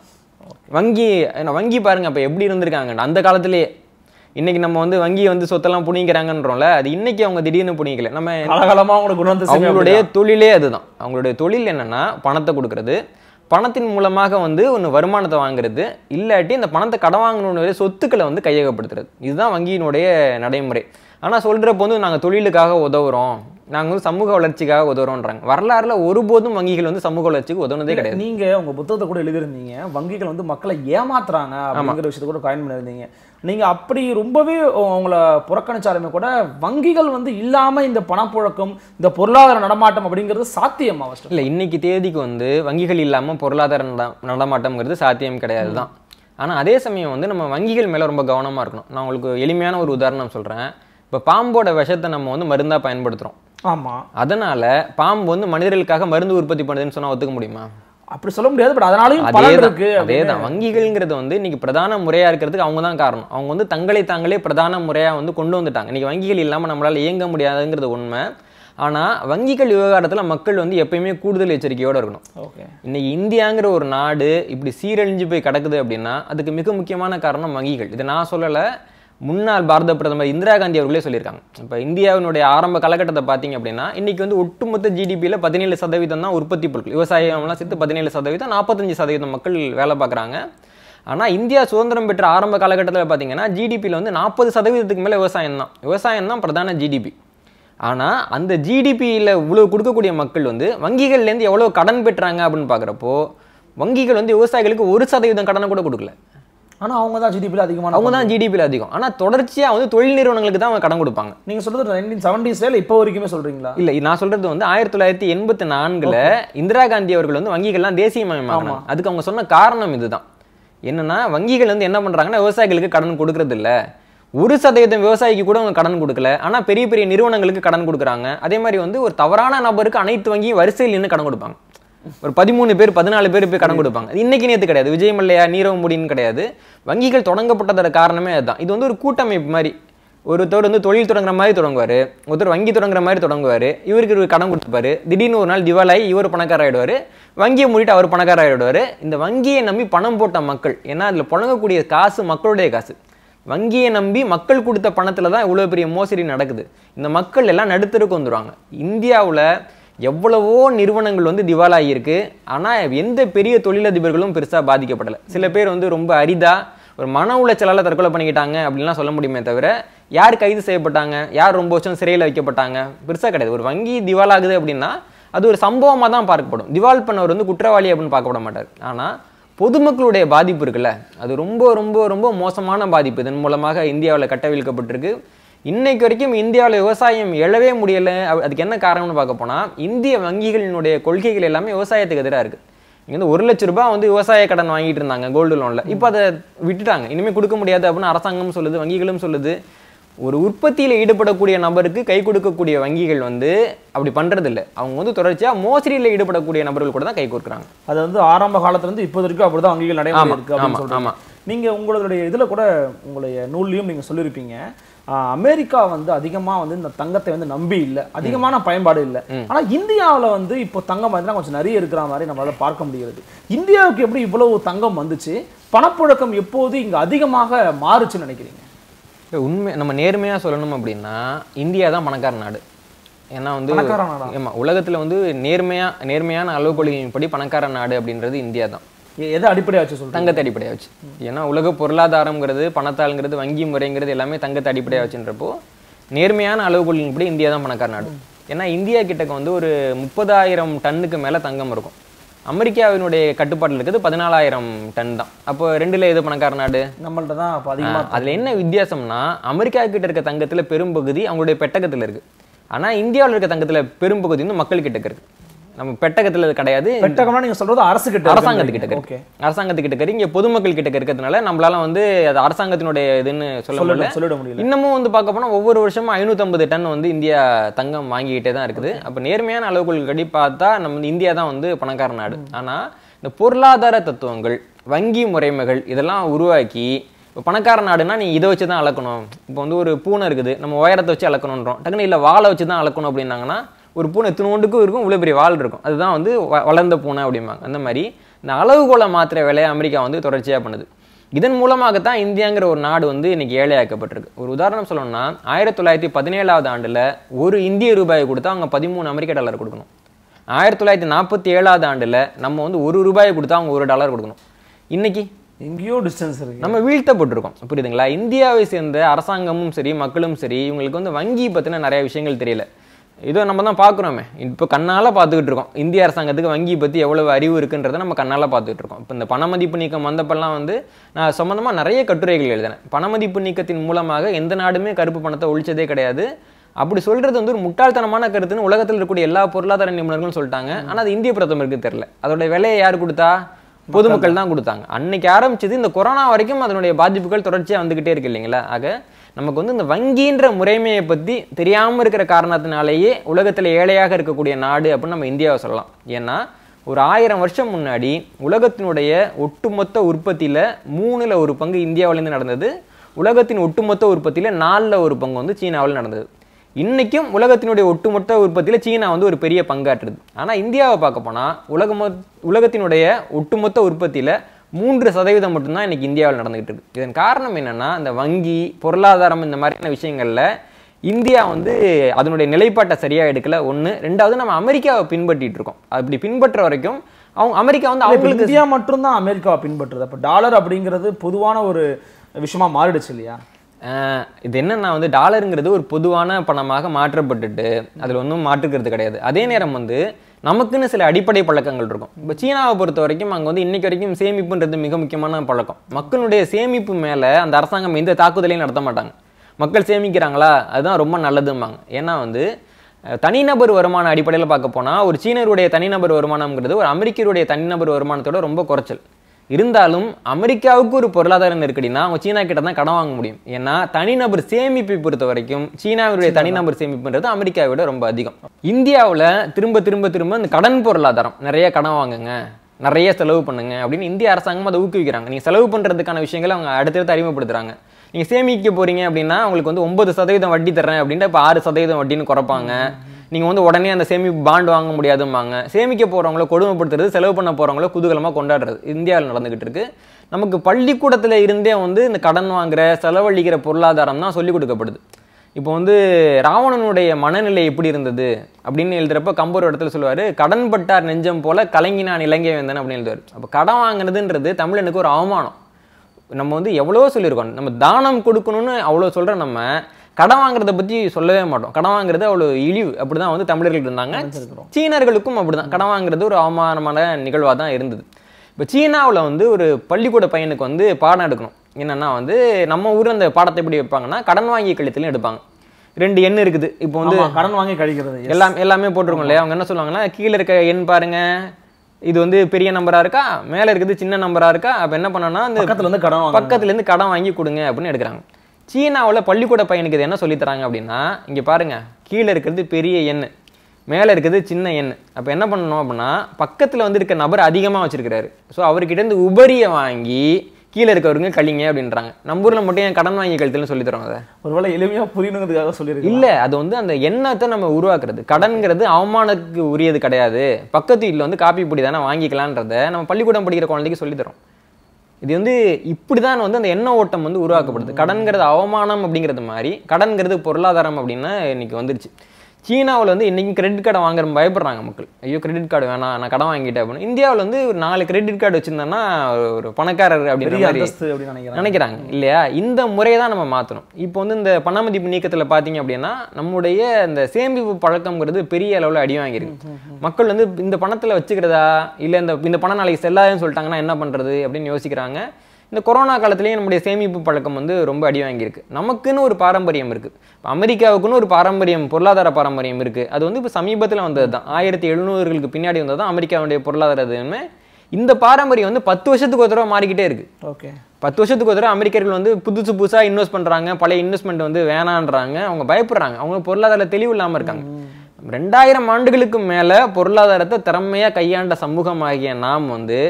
S1: வங்கி பாருங்க அப்ப எப்படி இருந்திருக்காங்க அந்த காலத்திலேயே. இன்னைக்கு நம்ம வந்து வங்கியை வந்து சொத்தெல்லாம் புனிங்கிறாங்கன்றோம்ல, அது இன்னைக்கு அவங்க திடீர்னு புனிக்கல. நம்ம
S2: காலகாலமா
S1: அவங்களுடைய தொழிலே அதுதான். அவங்களுடைய தொழில் என்னன்னா பணத்தை கொடுக்கறது, பணத்தின் மூலமாக வந்து ஒன்று வருமானத்தை வாங்குறது, இல்லாட்டி இந்த பணத்தை கடன் வாங்கணுன்ற சொத்துக்களை வந்து கையகப்படுத்துறது. இதுதான் வங்கியினுடைய நடைமுறை. ஆனால் சொல்கிறப்போ வந்து நாங்கள் தொழிலுக்காக உதவுறோம், நாங்கள் வந்து சமூக வளர்ச்சிக்காக உதவுறோன்றாங்க. வரலாறுல ஒருபோதும் வங்கிகள் வந்து சமூக வளர்ச்சிக்கு உதவுனதே கிடையாது.
S2: நீங்க உங்க புத்தகத்தை கூட எழுதியிருந்தீங்க, வங்கிகள் வந்து மக்களை ஏமாத்துறாங்க அப்படிங்கிற விஷயத்தை கூட காயின் பண்ணியிருந்தீங்க. நீங்க அப்படி ரொம்பவே உங்களை புறக்கணிச்சாலுமே கூட வங்கிகள் வந்து இல்லாம இந்த பணப்புழக்கம், இந்த பொருளாதார நடமாட்டம் அப்படிங்கிறது சாத்தியமா?
S1: இல்லை, இன்னைக்கு தேதிக்கு வந்து வங்கிகள் இல்லாமல் பொருளாதார நடமாட்டம்ங்கிறது சாத்தியம் கிடையாது தான். ஆனால் அதே சமயம் வந்து நம்ம வங்கிகள் மேலே ரொம்ப கவனமாக இருக்கணும். நான் உங்களுக்கு எளிமையான ஒரு உதாரணம் சொல்கிறேன். இப்போ பாம்போட விஷத்தை நம்ம வந்து மருந்தாக பயன்படுத்துகிறோம்.
S2: ஆமாம்.
S1: அதனால பாம்பு வந்து மனிதர்களுக்காக மருந்து உற்பத்தி பண்ணுதுன்னு சொன்னால் ஒத்துக்க முடியுமா?
S2: அப்படி சொல்ல முடியாது. பட் அதனாலயும் பலன் இருக்கு.
S1: அதேதான், வங்கிகள்ங்கிறது வந்து இன்னைக்கு பிரதான முறையாக இருக்கிறதுக்கு அவங்க தான் காரணம். அவங்க வந்து தங்களை தாங்களே பிரதான முறையாக வந்து கொண்டு வந்துட்டாங்க. இன்னைக்கு வங்கிகள் இல்லாமல் நம்மளால் இயங்க முடியாதுங்கிறது உண்மை. ஆனால் வங்கிகள் விவகாரத்தில் மக்கள் வந்து எப்பயுமே கூடுதல் எச்சரிக்கையோடு இருக்கணும்.
S2: ஓகே. இன்னைக்கு
S1: இந்தியாங்கிற ஒரு நாடு இப்படி சீரழிஞ்சு போய் கிடக்குது அப்படின்னா அதுக்கு மிக முக்கியமான காரணம் வங்கிகள். இதை நான் சொல்லலை, முன்னாள் பாரத பிரதமர் இந்திரா காந்தி அவர்களே சொல்லியிருக்காங்க. இப்போ இந்தியாவினுடைய ஆரம்ப காலகட்டத்தை பார்த்தீங்க அப்படின்னா இன்னைக்கு வந்து ஒட்டுமொத்த ஜிடிபியில் 17% தான் உற்பத்தி பொருட்கள், விவசாயம்லாம் சேர்த்து 17%, 45% மக்கள் வேலை பார்க்குறாங்க. ஆனால் இந்தியா சுதந்திரம் பெற்ற ஆரம்ப காலகட்டத்தில் பார்த்தீங்கன்னா ஜிடிபியில் வந்து 40% மேலே விவசாயம் தான் பிரதான ஜிடிபி. ஆனால் அந்த ஜிடிபியில் இவ்வளோ கொடுக்கக்கூடிய மக்கள் வந்து வங்கிகள்லேருந்து எவ்வளோ கடன் பெற்றாங்க அப்படின்னு பார்க்குறப்போ வங்கிகள் வந்து விவசாயிகளுக்கு 1% கடனை கூட கொடுக்கல.
S2: ஆனால் அவங்க தான்
S1: ஜிடிபியில் அதிகம். ஆனால் தொடர்ச்சியாக வந்து தொழில் நிறுவனங்களுக்கு தான் அவங்க கடன் கொடுப்பாங்க.
S2: நீங்கள் சொல்கிறது 1970s இப்போ வரைக்குமே சொல்கிறீங்களா?
S1: இல்லை, நான் சொல்கிறது வந்து 1984 இந்திரா காந்தி அவர்கள் வந்து வங்கிகள்லாம் தேசியமயமாக்கினாங்க. அதுக்கு அவங்க சொன்ன காரணம் இதுதான். என்னன்னா வங்கிகள் வந்து என்ன பண்ணுறாங்கன்னா விவசாயிகளுக்கு கடன் கொடுக்கறது இல்லை, 1% விவசாயிக்கு கூட அவங்க கடன் கொடுக்கல. ஆனால் பெரிய பெரிய நிறுவனங்களுக்கு கடன் கொடுக்குறாங்க. அதே மாதிரி வந்து ஒரு தவறான நபருக்கு அனைத்து வங்கியும் வரிசையில் நின்று கடன் கொடுப்பாங்க. ஒரு 13 பேர் 14 பேர் போய் கடன் கொடுப்பாங்க. இன்னைக்கு நேற்று கிடையாது, விஜய் மல்லையா நீரவ் மோடின்னு கிடையாது. வங்கிகள் தொடங்கப்பட்டதோட காரணமே அதுதான். இது வந்து ஒரு கூட்டமைப்பு மாதிரி. ஒருத்தர் வந்து தொழில் தொடங்குற மாதிரி தொடங்குவார், ஒருத்தர் வங்கி தொடங்குற மாதிரி தொடங்குவார், இவருக்கு கடன் கொடுத்துப்பாரு, திடீர்னு ஒரு நாள் திவாலாகி இவர் பணக்கார ஆகிடுவார், வங்கியை மூடிட்டு அவர் பணக்கார ஆகிடுவார். இந்த வங்கியை நம்பி பணம் போட்ட மக்கள், ஏன்னா அதில் புழங்கக்கூடிய காசு மக்களுடைய காசு, வங்கியை நம்பி மக்கள் கொடுத்த பணத்தில் தான் இவ்வளோ பெரிய மோசடி நடக்குது. இந்த மக்கள் எல்லாம் நடுத்தருக்கு வந்துடுவாங்க. இந்தியாவில் எவ்வளவோ நிறுவனங்கள் வந்து திவாலாகியிருக்கு, ஆனால் எந்த பெரிய தொழிலதிபர்களும் பெருசாக பாதிக்கப்படலை. சில பேர் வந்து ரொம்ப அரிதாக ஒரு மன உளைச்சலால் தற்கொலை பண்ணிக்கிட்டாங்க அப்படின்லாம் சொல்ல முடியுமே தவிர யார் கைது செய்யப்பட்டாங்க, யார் ரொம்ப வருஷம் சிறையில் வைக்கப்பட்டாங்க பெருசாக கிடையாது. ஒரு வங்கி திவாலாகுது அப்படின்னா அது ஒரு சம்பவமாக தான் பார்க்கப்படும். திவால் பண்ணவர் வந்து குற்றவாளி அப்படின்னு பார்க்கப்பட மாட்டார். ஆனால் பொதுமக்களுடைய பாதிப்பு இருக்குல்ல, அது ரொம்ப ரொம்ப ரொம்ப மோசமான பாதிப்பு. இதன் மூலமாக இந்தியாவில் கட்டவிழ்க்கப்பட்டிருக்கு. இன்னைக்கு வரைக்கும் இந்தியாவில் விவசாயம் எழவே முடியலை. அதுக்கு என்ன காரணம்னு பார்க்க போனால் இந்திய வங்கிகளினுடைய கொள்கைகள் எல்லாமே விவசாயத்துக்கு எதிராக இருக்குது. இங்கே வந்து 1 லட்ச ரூபாய் வந்து விவசாய கடன் வாங்கிட்டு இருந்தாங்க கோல்டு லோனில், இப்போ அதை விட்டுட்டாங்க. இனிமேல் கொடுக்க முடியாது அப்படின்னு அரசாங்கம் சொல்லுது, வங்கிகளும் சொல்லுது. ஒரு உற்பத்தியில் ஈடுபடக்கூடிய நபருக்கு கை கொடுக்கக்கூடிய வங்கிகள் வந்து அப்படி பண்ணுறது இல்லை. அவங்க வந்து தொடர்ச்சியாக மோசடியில் ஈடுபடக்கூடிய நபர்கள் கூட தான் கை கொடுக்குறாங்க.
S2: அது வந்து ஆரம்ப காலத்துலேருந்து இப்போ வரைக்கும் அப்படி தான் வங்கிகள் நடைமுறை இருக்குது அப்படின்னு சொல்கிறாங்க. நீங்கள் உங்களுடைய இதில் கூட உங்களுடைய நூல்லையும் நீங்கள் சொல்லியிருப்பீங்க, அமெரிக்கா வந்து அதிகமாக வந்து இந்த தங்கத்தை வந்து நம்பி இல்லை, அதிகமான பயன்பாடு இல்லை. ஆனால் இந்தியாவில் வந்து இப்போ தங்கம் பார்த்தீங்கன்னா கொஞ்சம் நிறைய இருக்கிற மாதிரி நம்மளால் பார்க்க முடிகிறது. இந்தியாவுக்கு எப்படி இவ்வளவு தங்கம் வந்துச்சு, பணப்புழக்கம் எப்போது இங்கே அதிகமாக மாறுச்சுன்னு நினைக்கிறீங்க?
S1: உண்மை நம்ம நேர்மையாக சொல்லணும் அப்படின்னா இந்தியா தான் பணக்கார நாடு. ஏன்னா வந்து ஆமாம், உலகத்தில் வந்து நேர்மையான அளவுகோலின்படி பணக்கார நாடு அப்படின்றது இந்தியா தான்.
S2: எதை அடிப்படையாக வச்சு சொல்லுங்கள்?
S1: தங்கத்தை அடிப்படையாக வச்சு. ஏன்னா உலக பொருளாதாரங்கிறது பணத்தாளுங்கிறது வங்கி முறைங்கிறது எல்லாமே தங்கத்தை அடிப்படையாக வச்சுன்றப்போ நேர்மையான அளவுகோலின்படி இந்தியா தான் பணக்கார நாடு. ஏன்னா இந்தியா கிட்டக்க வந்து ஒரு 30,000 டன்னுக்கு மேலே தங்கம் இருக்கும். அமெரிக்காவினுடைய கட்டுப்பாட்டில் இருக்கிறது 14,000 டன் தான். அப்போ ரெண்டுல எது பணக்கார நாடு?
S2: நம்மள்ட்ட தான் அதிகமாக.
S1: அதில் என்ன வித்தியாசம்னா அமெரிக்கா கிட்ட இருக்க தங்கத்தில் பெரும்பகுதி அவங்களுடைய பெட்டகத்தில் இருக்கு. ஆனால் இந்தியாவில் இருக்க தங்கத்தில் பெரும்பகுதி வந்து மக்கள் கிட்ட இருக்கு. நம்ம பெட்டகத்தில் கிடையாது.
S2: பெட்டகம்னா நீங்க சொல்றது
S1: அரசாங்கத்துக்கிட்ட இருக்கு. அரசாங்கத்துக்கிட்ட இருக்கு. இங்கே பொதுமக்கள் கிட்ட இருக்கிறதுனால நம்மளால வந்து அது அரசாங்கத்தினுடைய இதுன்னு சொல்ல முடியல. இன்னமும் வந்து பார்க்க போனால் ஒவ்வொரு வருஷமும் 550 டன் வந்து இந்தியா தங்கம் வாங்கிக்கிட்டே தான் இருக்குது. அப்போ நேர்மையான அளவுகள் கடி பார்த்தா நம்ம இந்தியா தான் வந்து பணக்கார நாடு. ஆனால் இந்த பொருளாதார தத்துவங்கள், வங்கி முறைமைகள் இதெல்லாம் உருவாக்கி இப்போ பணக்கார நாடுனா நீ இதை வச்சு தான் அளக்கணும். இப்போ வந்து ஒரு பூனை இருக்குது, நம்ம உயரத்தை வச்சு அளக்கணுன்றோம். டக்குன்னு இல்லை வாழை வச்சு தான் அளக்கணும் அப்படின்னாங்கன்னா ஒரு பூனை இத்தினோண்டுக்கும் இருக்கும், இவ்வளோ பெரிய வால் இருக்கும், அதுதான் வந்து வளர்ந்த பூனை அப்படிம்பாங்க. அந்த மாதிரி இந்த அளவுகோலை மாத்திர வேலையை அமெரிக்கா வந்து தொடர்ச்சியாக பண்ணுது. இதன் மூலமாகத்தான் இந்தியாங்கிற ஒரு நாடு வந்து இன்னைக்கு ஏழையாக்கப்பட்டிருக்கு. ஒரு உதாரணம் சொல்லணும்னா 1917 ஆண்டில் ஒரு இந்திய ரூபாயை கொடுத்தா அவங்க 13 அமெரிக்க டாலர் கொடுக்கணும். 1947 ஆண்டில் நம்ம வந்து $1 கொடுத்தா அவங்க $1 கொடுக்கணும். இன்னைக்கு
S2: எங்கேயோ டிஸ்டன்ஸ் இருக்கு,
S1: நம்ம வீழ்த்தப்பட்டிருக்கோம். புரியுதுங்களா? இந்தியாவை சேர்ந்த அரசாங்கமும் சரி மக்களும் சரி இவங்களுக்கு வந்து வங்கி பற்றின நிறைய விஷயங்கள் தெரியல. இதோ நம்ம தான் பார்க்குறோமே, இப்போ கண்ணால் பார்த்துக்கிட்டு இருக்கோம் இந்திய அரசாங்கத்துக்கு வங்கி பற்றி எவ்வளவு அறிவு இருக்குன்றதை நம்ம கண்ணால் பார்த்துக்கிட்டு இருக்கோம். இப்போ இந்த பணமதிப்பு நீக்கம் வந்தப்பெல்லாம் வந்து நான் சம்மந்தமாக நிறைய கட்டுரைகள் எழுதினேன். பணமதிப்பு நீக்கத்தின் மூலமாக எந்த நாடுமே கருப்பு பணத்தை ஒழிச்சதே கிடையாது. அப்படி சொல்றது வந்து ஒரு முட்டாள்தனமான கருத்துன்னு உலகத்தில் இருக்கக்கூடிய எல்லா பொருளாதார நிபுணர்களும் சொல்லிட்டாங்க. ஆனால் அது இந்திய பிரதமருக்கு தெரியல. அதோட விலையை யார் கொடுத்தா? பொதுமக்கள் தான் கொடுத்தாங்க. அன்னைக்கு ஆரம்பிச்சது இந்த கொரோனா வரைக்கும் அதனுடைய பாதிப்புகள் தொடர்ச்சியாக வந்துகிட்டே இருக்கு இல்லைங்களா? ஆக நமக்கு வந்து இந்த வங்கின்ற முறைமையை பற்றி தெரியாமல் இருக்கிற காரணத்தினாலேயே உலகத்தில் ஏழையாக இருக்கக்கூடிய நாடு அப்படின்னு நம்ம இந்தியாவை சொல்லலாம். ஏன்னா ஒரு 1000 வருஷம் முன்னாடி உலகத்தினுடைய ஒட்டுமொத்த உற்பத்தியில் 3ல் 1 பங்கு இந்தியாவிலேருந்து நடந்தது. உலகத்தின் ஒட்டுமொத்த உற்பத்தியில் 4ல் 1 பங்கு வந்து சீனாவில் நடந்தது. இன்னைக்கும் உலகத்தினுடைய ஒட்டுமொத்த உற்பத்தியில் சீனா வந்து ஒரு பெரிய பங்காற்றுது. ஆனால் இந்தியாவை பார்க்க போனால் உலகத்தினுடைய ஒட்டுமொத்த உற்பத்தியில் 3% மட்டும்தான் இன்னைக்கு இந்தியாவில் நடந்துகிட்டு இருக்கு. இதன் காரணம் என்னன்னா இந்த வங்கி பொருளாதாரம் இந்த மாதிரியான விஷயங்கள்ல இந்தியா வந்து அதனுடைய நிலைப்பாட்டை சரியா எடுக்கல. ஒன்று. ரெண்டாவது நம்ம அமெரிக்காவை பின்பற்றிட்டு இருக்கோம். அப்படி பின்பற்ற வரைக்கும் அமெரிக்கா வந்து அவங்களுக்கு
S2: இந்தியா மட்டும்தான் அமெரிக்காவை பின்பற்றுது. அப்போ டாலர் அப்படிங்கிறது பொதுவான ஒரு விஷயமா மாறிடுச்சு இல்லையா?
S1: இது என்னன்னா வந்து டாலருங்கிறது ஒரு பொதுவான பணமாக மாற்றப்பட்டுட்டு அதில் ஒன்றும் மாற்றுக்கிறது கிடையாது. அதே நேரம் வந்து நமக்குன்னு சில அடிப்படை பழக்கங்கள் இருக்கும். இப்போ சீனாவை பொறுத்த வரைக்கும் அங்கே வந்து இன்னைக்கு வரைக்கும் சேமிப்புன்றது மிக முக்கியமான பழக்கம். மக்களுடைய சேமிப்பு மேலே அந்த அரசாங்கம் எந்த தாக்குதலையும் நடத்த மாட்டாங்க. மக்கள் சேமிக்கிறாங்களா அதுதான் ரொம்ப நல்லதும்பாங்க. ஏன்னா வந்து தனிநபர் வருமான அடிப்படையில் பார்க்க போனால் ஒரு சீனருடைய தனிநபர் வருமானம்ங்கிறது ஒரு அமெரிக்கருடைய தனிநபர் வருமானத்தோட ரொம்ப குறைச்சல். இருந்தாலும் அமெரிக்காவுக்கு ஒரு பொருளாதார நெருக்கடினா அவங்க சீனா கிட்ட தான் கடன் வாங்க முடியும். ஏன்னா தனிநபர் சேமிப்பை பொறுத்த வரைக்கும் சீனாவுடைய தனிநபர் சேமிப்புன்றது அமெரிக்காவை விட ரொம்ப அதிகம். இந்தியாவில் திரும்ப திரும்ப திரும்ப இந்த கடன் பொருளாதாரம் நிறைய கடன் வாங்குங்க, நிறைய செலவு பண்ணுங்க அப்படின்னு இந்திய அரசாங்கம் அதை ஊக்குவிக்கிறாங்க. நீங்கள் செலவு பண்ணுறதுக்கான விஷயங்களை அவங்க அடுத்தடுத்து அறிமுகப்படுத்துறாங்க. நீங்கள் சேமிக்க போறீங்க அப்படின்னா உங்களுக்கு வந்து 9% வட்டி தர்றேன் அப்படின்ட்டு இப்போ 6% வட்டின்னு குறைப்பாங்க. நீங்கள் வந்து உடனே அந்த சேமிப்பு பாண்ட் வாங்க முடியாதும்பாங்க. சேமிக்க போகிறவங்கள கொடுமைப்படுத்துறது, செலவு பண்ண போகிறவங்கள குதூகலமாக கொண்டாடுறது இந்தியாவில் நடந்துகிட்டு இருக்கு. நமக்கு பள்ளிக்கூடத்தில் இருந்தே வந்து இந்த கடன் வாங்குற செலவழிக்கிற பொருளாதாரம் தான் சொல்லிக் கொடுக்கப்படுது. இப்போ வந்து ராவணனுடைய மனநிலை எப்படி இருந்தது அப்படின்னு எழுதுறப்ப கம்பர் இடத்துல சொல்லுவார், கடன் பட்டார் நெஞ்சம் போல கலங்கினான் இலங்கை வேந்தன் அப்படின்னு எழுதுவார். அப்போ கடன் வாங்கினதுன்றது தமிழனுக்கு ஒரு அவமானம். நம்ம வந்து எவ்வளோ சொல்லியிருக்கோம், நம்ம தானம் கொடுக்கணும்னு அவ்வளோ சொல்கிற நம்ம கடன் வாங்குறத பற்றி சொல்லவே மாட்டோம். கடன் வாங்குறது அவ்வளோ இழிவு அப்படி தான் வந்து தமிழர்கள் இருந்தாங்க. சீனர்களுக்கும் அப்படி தான் கடன் வாங்குறது ஒரு அவமானமான நிகழ்வாக தான் இருந்தது. இப்போ சீனாவில் வந்து ஒரு பள்ளிக்கூட பையனுக்கு வந்து பாடம் எடுக்கணும். என்னென்னா வந்து நம்ம ஊரில் அந்த பாடத்தை எப்படி வைப்பாங்கன்னா கடன் வாங்கி கழித்துலையும் எடுப்பாங்க. 2 எண் இருக்குது. இப்போ வந்து
S2: கடன் வாங்கி கழிக்கிறது
S1: எல்லாமே போட்டிருக்கோம் இல்லையா? அவங்க என்ன சொல்லுவாங்கன்னா கீழே இருக்க எண் பாருங்க, இது வந்து பெரிய நம்பராக இருக்கா, மேலே இருக்குது சின்ன நம்பராக இருக்கா, அப்போ என்ன பண்ணோன்னா அந்த பக்கத்துலேருந்து கடன் வாங்கி கொடுங்க அப்படின்னு எடுக்கிறாங்க. சீனாவில் பள்ளிக்கூட பையனுக்கு இது என்ன சொல்லித்தராங்க அப்படின்னா, இங்கே பாருங்கள் கீழே இருக்கிறது பெரிய எண், மேலே இருக்கிறது சின்ன எண். அப்போ என்ன பண்ணணும் அப்படின்னா பக்கத்தில் வந்து இருக்க நபர் அதிகமாக வச்சிருக்கிறாரு, ஸோ அவர்கிட்ட உபரியை வாங்கி கீழே இருக்கவருங்க கழிங்க அப்படின்றாங்க. நம்ம ஊரில் மட்டும் என் கடன் வாங்கி கழித்துன்னு சொல்லி தரோம். அதை
S2: ஒருவேளை எளிமையாக புரியணுங்கிறதுக்காக சொல்லியிருக்கு.
S1: இல்லை, அது வந்து அந்த எண்ணத்தை நம்ம உருவாக்குறது. கடன்கிறது அவமானத்துக்கு உரியது கிடையாது, பக்கத்து வீட்டில் வந்து காப்பி பொடி தானே வாங்கிக்கலான்றத நம்ம பள்ளிக்கூடம் படிக்கிற குழந்தைக்கு சொல்லித்தரோம். இது வந்து இப்படி தான் வந்து அந்த எண்ண ஓட்டம் வந்து உருவாக்கப்படுது. கடன்கிறது அவமானம் அப்படிங்கிறது மாதிரி கடன்கிறது பொருளாதாரம் அப்படின்னு இன்னைக்கு வந்துருச்சு. சீனாவில் வந்து இன்றைக்கும் கிரெடிட் கார்டை வாங்குற பயப்படுறாங்க மக்கள். ஐயோ கிரெடிட் கார்டு வேணாம், நான் கடன் வாங்கிட்டேன் அப்படின்னு. இந்தியாவில் வந்து ஒரு 4 கிரெடிட் கார்டு வச்சுருந்தேன்னா ஒரு பணக்காரர் அப்படின்னு நினைக்கிறாங்க இல்லையா? இந்த முறையை தான் நம்ம மாற்றணும். இப்போ வந்து இந்த பணமதிப்பு நீக்கத்தில் பார்த்தீங்க அப்படின்னா நம்முடைய இந்த சேமிப்பு பழக்கம்ங்கிறது பெரிய அளவில் அடி வாங்கியிருக்கு. மக்கள் வந்து இந்த பணத்தில் வச்சுக்கிறதா இல்லை இந்த பணம் நாளைக்கு செல்லாதுன்னு சொல்லிட்டாங்கன்னா என்ன பண்ணுறது அப்படின்னு யோசிக்கிறாங்க. இந்த கொரோனா காலத்துலேயும் நம்முடைய சேமிப்பு பழக்கம் வந்து ரொம்ப அடி வாங்கியிருக்கு. நமக்குன்னு ஒரு பாரம்பரியம் இருக்குது. இப்போ அமெரிக்காவுக்குன்னு ஒரு பாரம்பரியம், பொருளாதார பாரம்பரியம் இருக்குது. அது வந்து இப்போ சமீபத்தில் வந்தது தான். 1700களுக்கு பின்னாடி வந்தது தான் அமெரிக்காவுடைய பொருளாதாரமே. இந்த பாரம்பரியம் வந்து 10 வருஷத்துக்கு ஒரு தடவை மாறிக்கிட்டே இருக்குது.
S2: ஓகே,
S1: 10 வருஷத்துக்கு ஒரு தடவை அமெரிக்கர்கள் வந்து புதுசாக இன்வெஸ்ட் பண்ணுறாங்க, பழைய இன்வெஸ்ட்மெண்ட் வந்து வேணான்றாங்க, அவங்க பயப்படுறாங்க, அவங்க பொருளாதார தெளிவு இல்லாமல் இருக்காங்க. 2000 ஆண்டுகளுக்கு மேலே பொருளாதாரத்தை திறமையாக கையாண்ட சமூகமாகிய நாம் வந்து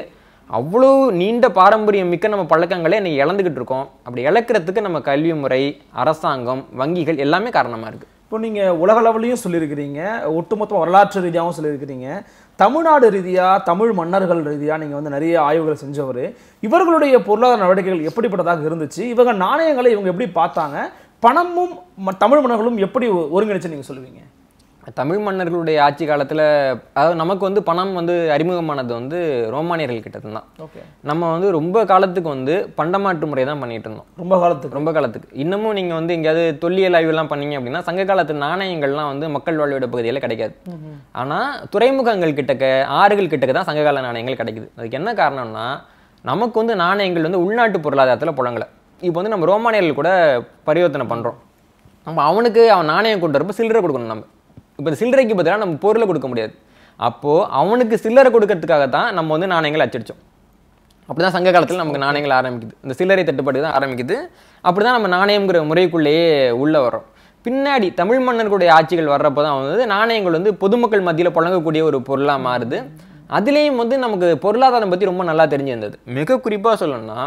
S1: அவ்வளோ நீண்ட பாரம்பரியம் மிக்க நம்ம பழக்கங்களே இன்னைக்கு இழந்துக்கிட்டு இருக்கோம். அப்படி இழக்கிறதுக்கு நம்ம கல்வி முறை, அரசாங்கம், வங்கிகள் எல்லாமே காரணமாக இருக்குது.
S2: இப்போ நீங்கள் உலகளவுலையும் சொல்லியிருக்கிறீங்க, ஒட்டுமொத்த வரலாற்று ரீதியாகவும் சொல்லியிருக்கிறீங்க, தமிழ்நாடு ரீதியாக, தமிழ் மன்னர்கள் ரீதியாக நீங்கள் வந்து நிறைய ஆய்வுகள் செஞ்சவர். இவர்களுடைய பொருளாதார நடவடிக்கைகள் எப்படிப்பட்டதாக இருந்துச்சு, இவங்க நாணயங்களை இவங்க எப்படி பார்த்தாங்க, பணமும் தமிழ் மன்னர்களும் எப்படி ஒருங்கிணைச்சு நீங்கள் சொல்லுவீங்க?
S1: தமிழ் மன்னர்களுடைய ஆட்சி காலத்தில், அதாவது நமக்கு வந்து பணம் வந்து அறிமுகமானது வந்து ரோமானியர்கள் கிட்ட தான்.
S2: ஓகே.
S1: நம்ம வந்து ரொம்ப காலத்துக்கு வந்து பண்டமாற்று முறை தான் பண்ணிட்டு இருந்தோம். ரொம்ப காலத்துக்கு. இன்னமும் நீங்கள் வந்து எங்கேயாவது தொல்லியல் ஆய்வுலாம் பண்ணீங்க அப்படின்னா சங்க காலத்து நாணயங்கள்லாம் வந்து மக்கள் வாழ்விட பகுதியில் கிடைக்காது. ஆனால் துறைமுகங்கள் கிட்டக்க, ஆறுகள் கிட்டக்க தான் சங்ககால நாணயங்கள் கிடைக்குது. அதுக்கு என்ன காரணம்னா, நமக்கு வந்து நாணயங்கள் வந்து உள்நாட்டு பொருளாதாரத்தில் புழங்கலை. இப்போ வந்து நம்ம ரோமானியர்கள் கூட பரிவர்த்தனை பண்ணுறோம். நம்ம அவனுக்கு அவன் நாணயம் கொண்டு வரப்போ சில்லறை கொடுக்கணும். நம்ம இப்போ இந்த சில்லறைக்கு பதிலாக நம்ம பொருளை கொடுக்க முடியாது. அப்போது அவனுக்கு சில்லறை கொடுக்கறதுக்காக தான் நம்ம வந்து நாணயங்கள் அச்சடித்தோம். அப்படி தான் சங்க காலத்தில் நமக்கு நாணயங்கள் ஆரம்பிக்குது. இந்த சில்லறை தட்டுப்பாடு தான் ஆரம்பிக்குது. அப்படி தான் நம்ம நாணயங்கிற முறைக்குள்ளேயே உள்ளே வர்றோம். பின்னாடி தமிழ் மன்னர்களுடைய ஆட்சிகள் வர்றப்போ தான் வந்து நாணயங்கள் வந்து பொதுமக்கள் மத்தியில் புழங்கக்கூடிய ஒரு பொருளாக மாறுது. அதுலேயும் வந்து நமக்கு பொருளாதாரம் பற்றி ரொம்ப நல்லா தெரிஞ்சிருந்தது. மிக குறிப்பாக சொல்லணும்னா,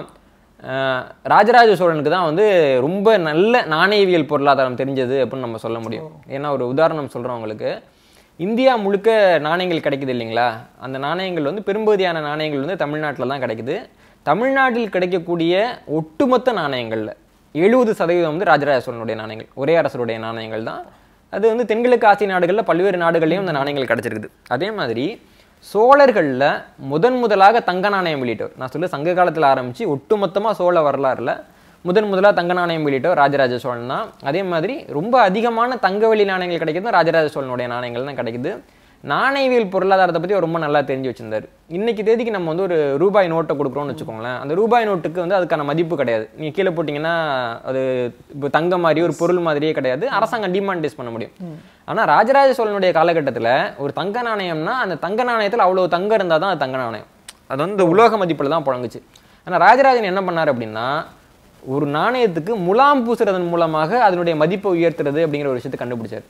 S1: ராஜராஜ சோழனுக்கு தான் வந்து ரொம்ப நல்ல நாணயவியல் பொருளாதாரம் தெரிஞ்சது அப்படின்னு நம்ம சொல்ல முடியும். ஏன்னா ஒரு உதாரணம் சொல்கிறவங்களுக்கு, இந்தியா முழுக்க நாணயங்கள் கிடைக்குது இல்லைங்களா, அந்த நாணயங்கள் வந்து பெரும்பகுதியான நாணயங்கள் வந்து தமிழ்நாட்டில் தான் கிடைக்குது. தமிழ்நாட்டில் கிடைக்கக்கூடிய ஒட்டுமொத்த நாணயங்களில் 70% வந்து ராஜராஜ சோழனுடைய நாணயங்கள், ஒரே அரசருடைய நாணயங்கள் தான். அது வந்து தென்கிழக்கு ஆசிய நாடுகளில் பல்வேறு நாடுகள்லையும் அந்த நாணயங்கள் கிடைச்சிருக்குது. அதே மாதிரி சோழர்களில் முதலாக தங்க நாணயம் வெளியிட்டவர், நான் சொல்ல சங்க காலத்தில் ஆரம்பித்து ஒட்டுமொத்தமாக சோழ வரலாறுல முதலாக தங்க நாணயம் வெளியிட்டவர் ராஜராஜ சோழன் தான். அதே மாதிரி ரொம்ப அதிகமான தங்க வெள்ளி நாணயங்கள் கிடைக்கிறது ராஜராஜ சோழனுடைய நாணயங்கள் தான் கிடைக்குது. நாணயவியல் பொருளாதாரத்தை பற்றி ரொம்ப நல்லா தெரிஞ்சு வச்சிருந்தார். இன்னைக்கு தேதிக்கு நம்ம வந்து ஒரு ரூபாய் நோட்டை கொடுக்குறோம்னு வச்சுக்கோங்களேன், அந்த ரூபாய் நோட்டுக்கு வந்து அதுக்கான மதிப்பு கிடையாது. நீங்கள் கீழே போட்டிங்கன்னா அது இப்போ தங்க மாதிரி ஒரு பொருள் மாதிரியே கிடையாது. அரசாங்கம் டிமானிட்டைஸ் பண்ண முடியும். ஆனால் ராஜராஜ சோழனுடைய காலகட்டத்தில் ஒரு தங்க நாணயம்னா அந்த தங்க நாணயத்தில் அவ்வளோ தங்கம் இருந்தால் தான் அது தங்க நாணயம். அது வந்து உலோக மதிப்பில் தான் புழங்குச்சு. ஆனால் ராஜராஜன் என்ன பண்ணார் அப்படின்னா, ஒரு நாணயத்துக்கு முலாம் பூசுறதன் மூலமாக அதனுடைய மதிப்பை உயர்த்துறது அப்படிங்கிற ஒரு விஷயத்தை கண்டுபிடிச்சார்.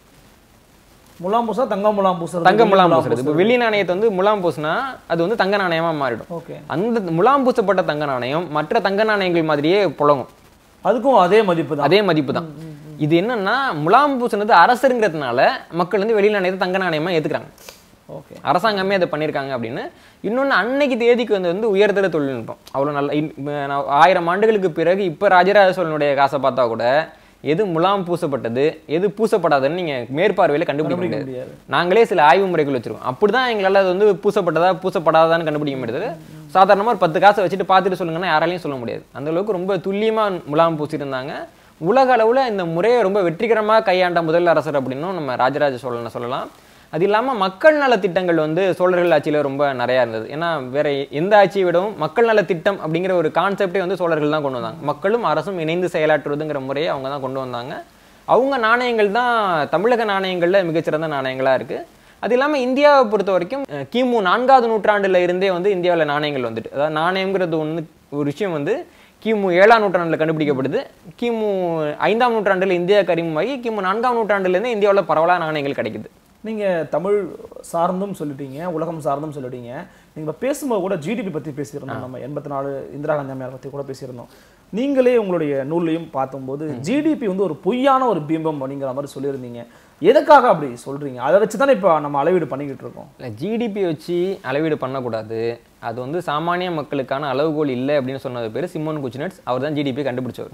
S2: முலாம் பூசா தங்க முலாம் பூசுறது,
S1: தங்க முலாம் பூசுறது. இப்போ வெள்ளி நாணயத்தை வந்து முலாம் பூசினா அது வந்து தங்க நாணயமா மாறிடும். அந்த முலாம் பூசப்பட்ட தங்க நாணயம் மற்ற தங்க நாணயங்கள் மாதிரியே புழங்கும்.
S2: அதுக்கும் அதே மதிப்பு தான்.
S1: இது என்னன்னா, முலாம் பூசினது அரசருங்கிறதுனால மக்கள் வந்து வெளி நாணயத்தை தங்க நாணயமா ஏத்துக்கிறாங்க. அரசாங்கமே அதை பண்ணியிருக்காங்க அப்படின்னு. இன்னொன்று, அன்னைக்கு தேதிக்கு வந்து உயர்தர தொழில்நுட்பம் அவ்வளோ நல்ல 1000 ஆண்டுகளுக்கு பிறகு இப்போ ராஜராஜ சோழனுடைய காசை பார்த்தா கூட எது முலாம் பூசப்பட்டது எது பூசப்படாதுன்னு நீங்கள் மேற்பார்வையில் கண்டுபிடிக்க முடியாது. நாங்களே சில ஆய்வு முறைகள் வச்சிருக்கோம். அப்படி தான் எங்களால் அது வந்து பூசப்பட்டதா பூசப்படாதான்னு கண்டுபிடிக்க முடியாது. சாதாரணமாக ஒரு 10 காசை வச்சுட்டு பார்த்துட்டு சொல்லுங்கன்னா யாராலையும் சொல்ல முடியாது. அந்தளவுக்கு ரொம்ப துல்லியமாக முலாம் பூசியிருந்தாங்க. உலக அளவில் இந்த முறையை ரொம்ப வெற்றிகரமாக கையாண்ட முதல் அரசர் அப்படின்னும் நம்ம ராஜராஜ சோழனை சொல்லலாம். அது இல்லாமல் மக்கள் நல திட்டங்கள் வந்து சோழர்கள் ஆட்சியில் ரொம்ப நிறையா இருந்தது. ஏன்னா வேற எந்த ஆட்சியை விடவும் மக்கள் நல திட்டம் அப்படிங்கிற ஒரு கான்செப்டே வந்து சோழர்கள் தான் கொண்டு வந்தாங்க. மக்களும் அரசும் இணைந்து செயலாற்றுவதுங்கிற முறையை அவங்க தான் கொண்டு வந்தாங்க. அவங்க நாணயங்கள் தான் தமிழக நாணயங்களில் மிகச்சிறந்த நாணயங்களாக இருக்குது. அது இல்லாமல் இந்தியாவை பொறுத்த வரைக்கும் கிமு 4வது நூற்றாண்டில் இருந்தே வந்து இந்தியாவில் நாணயங்கள் வந்துட்டு, அதாவது நாணயங்கிறது ஒரு விஷயம் வந்து கிமு 7ஆம் நூற்றாண்டில் கண்டுபிடிக்கப்படுது. கிமு 5ஆம் நூற்றாண்டில் இந்தியாவுக்கு அறிமுகமாகி கிமு 4ஆம் நூற்றாண்டிலேருந்து இந்தியாவில் பரவலாக நாணயங்கள் கிடைக்குது.
S2: நீங்கள் தமிழ் சார்ந்தும் சொல்லிட்டீங்க, உலகம் சார்ந்தும் சொல்லிட்டீங்க. நீங்கள் பேசும்போது கூட ஜிடிபி பற்றி பேசியிருந்தோம். நம்ம 84 இந்திரா காந்தி அம்மையார் பற்றி கூட பேசியிருந்தோம். நீங்களே உங்களுடைய நூல்லையும் பார்க்கும்போது ஜிடிபி வந்து ஒரு பொய்யான ஒரு பிம்பம் அப்படிங்கிற மாதிரி சொல்லியிருந்தீங்க. எதுக்காக அப்படி சொல்கிறீங்க? அதை வச்சு தானே இப்போ நம்ம அளவீடு பண்ணிக்கிட்டு இருக்கோம்.
S1: இல்லை, ஜிடிபி வச்சு அளவீடு பண்ணக்கூடாது. அது வந்து சாமானிய மக்களுக்கான அளவுகோல் இல்லை அப்படின்னு சொன்னது பேர் சிமோன் குச்சினட்ஸ். அவர் தான் ஜிடிபி கண்டுபிடிச்சவர்.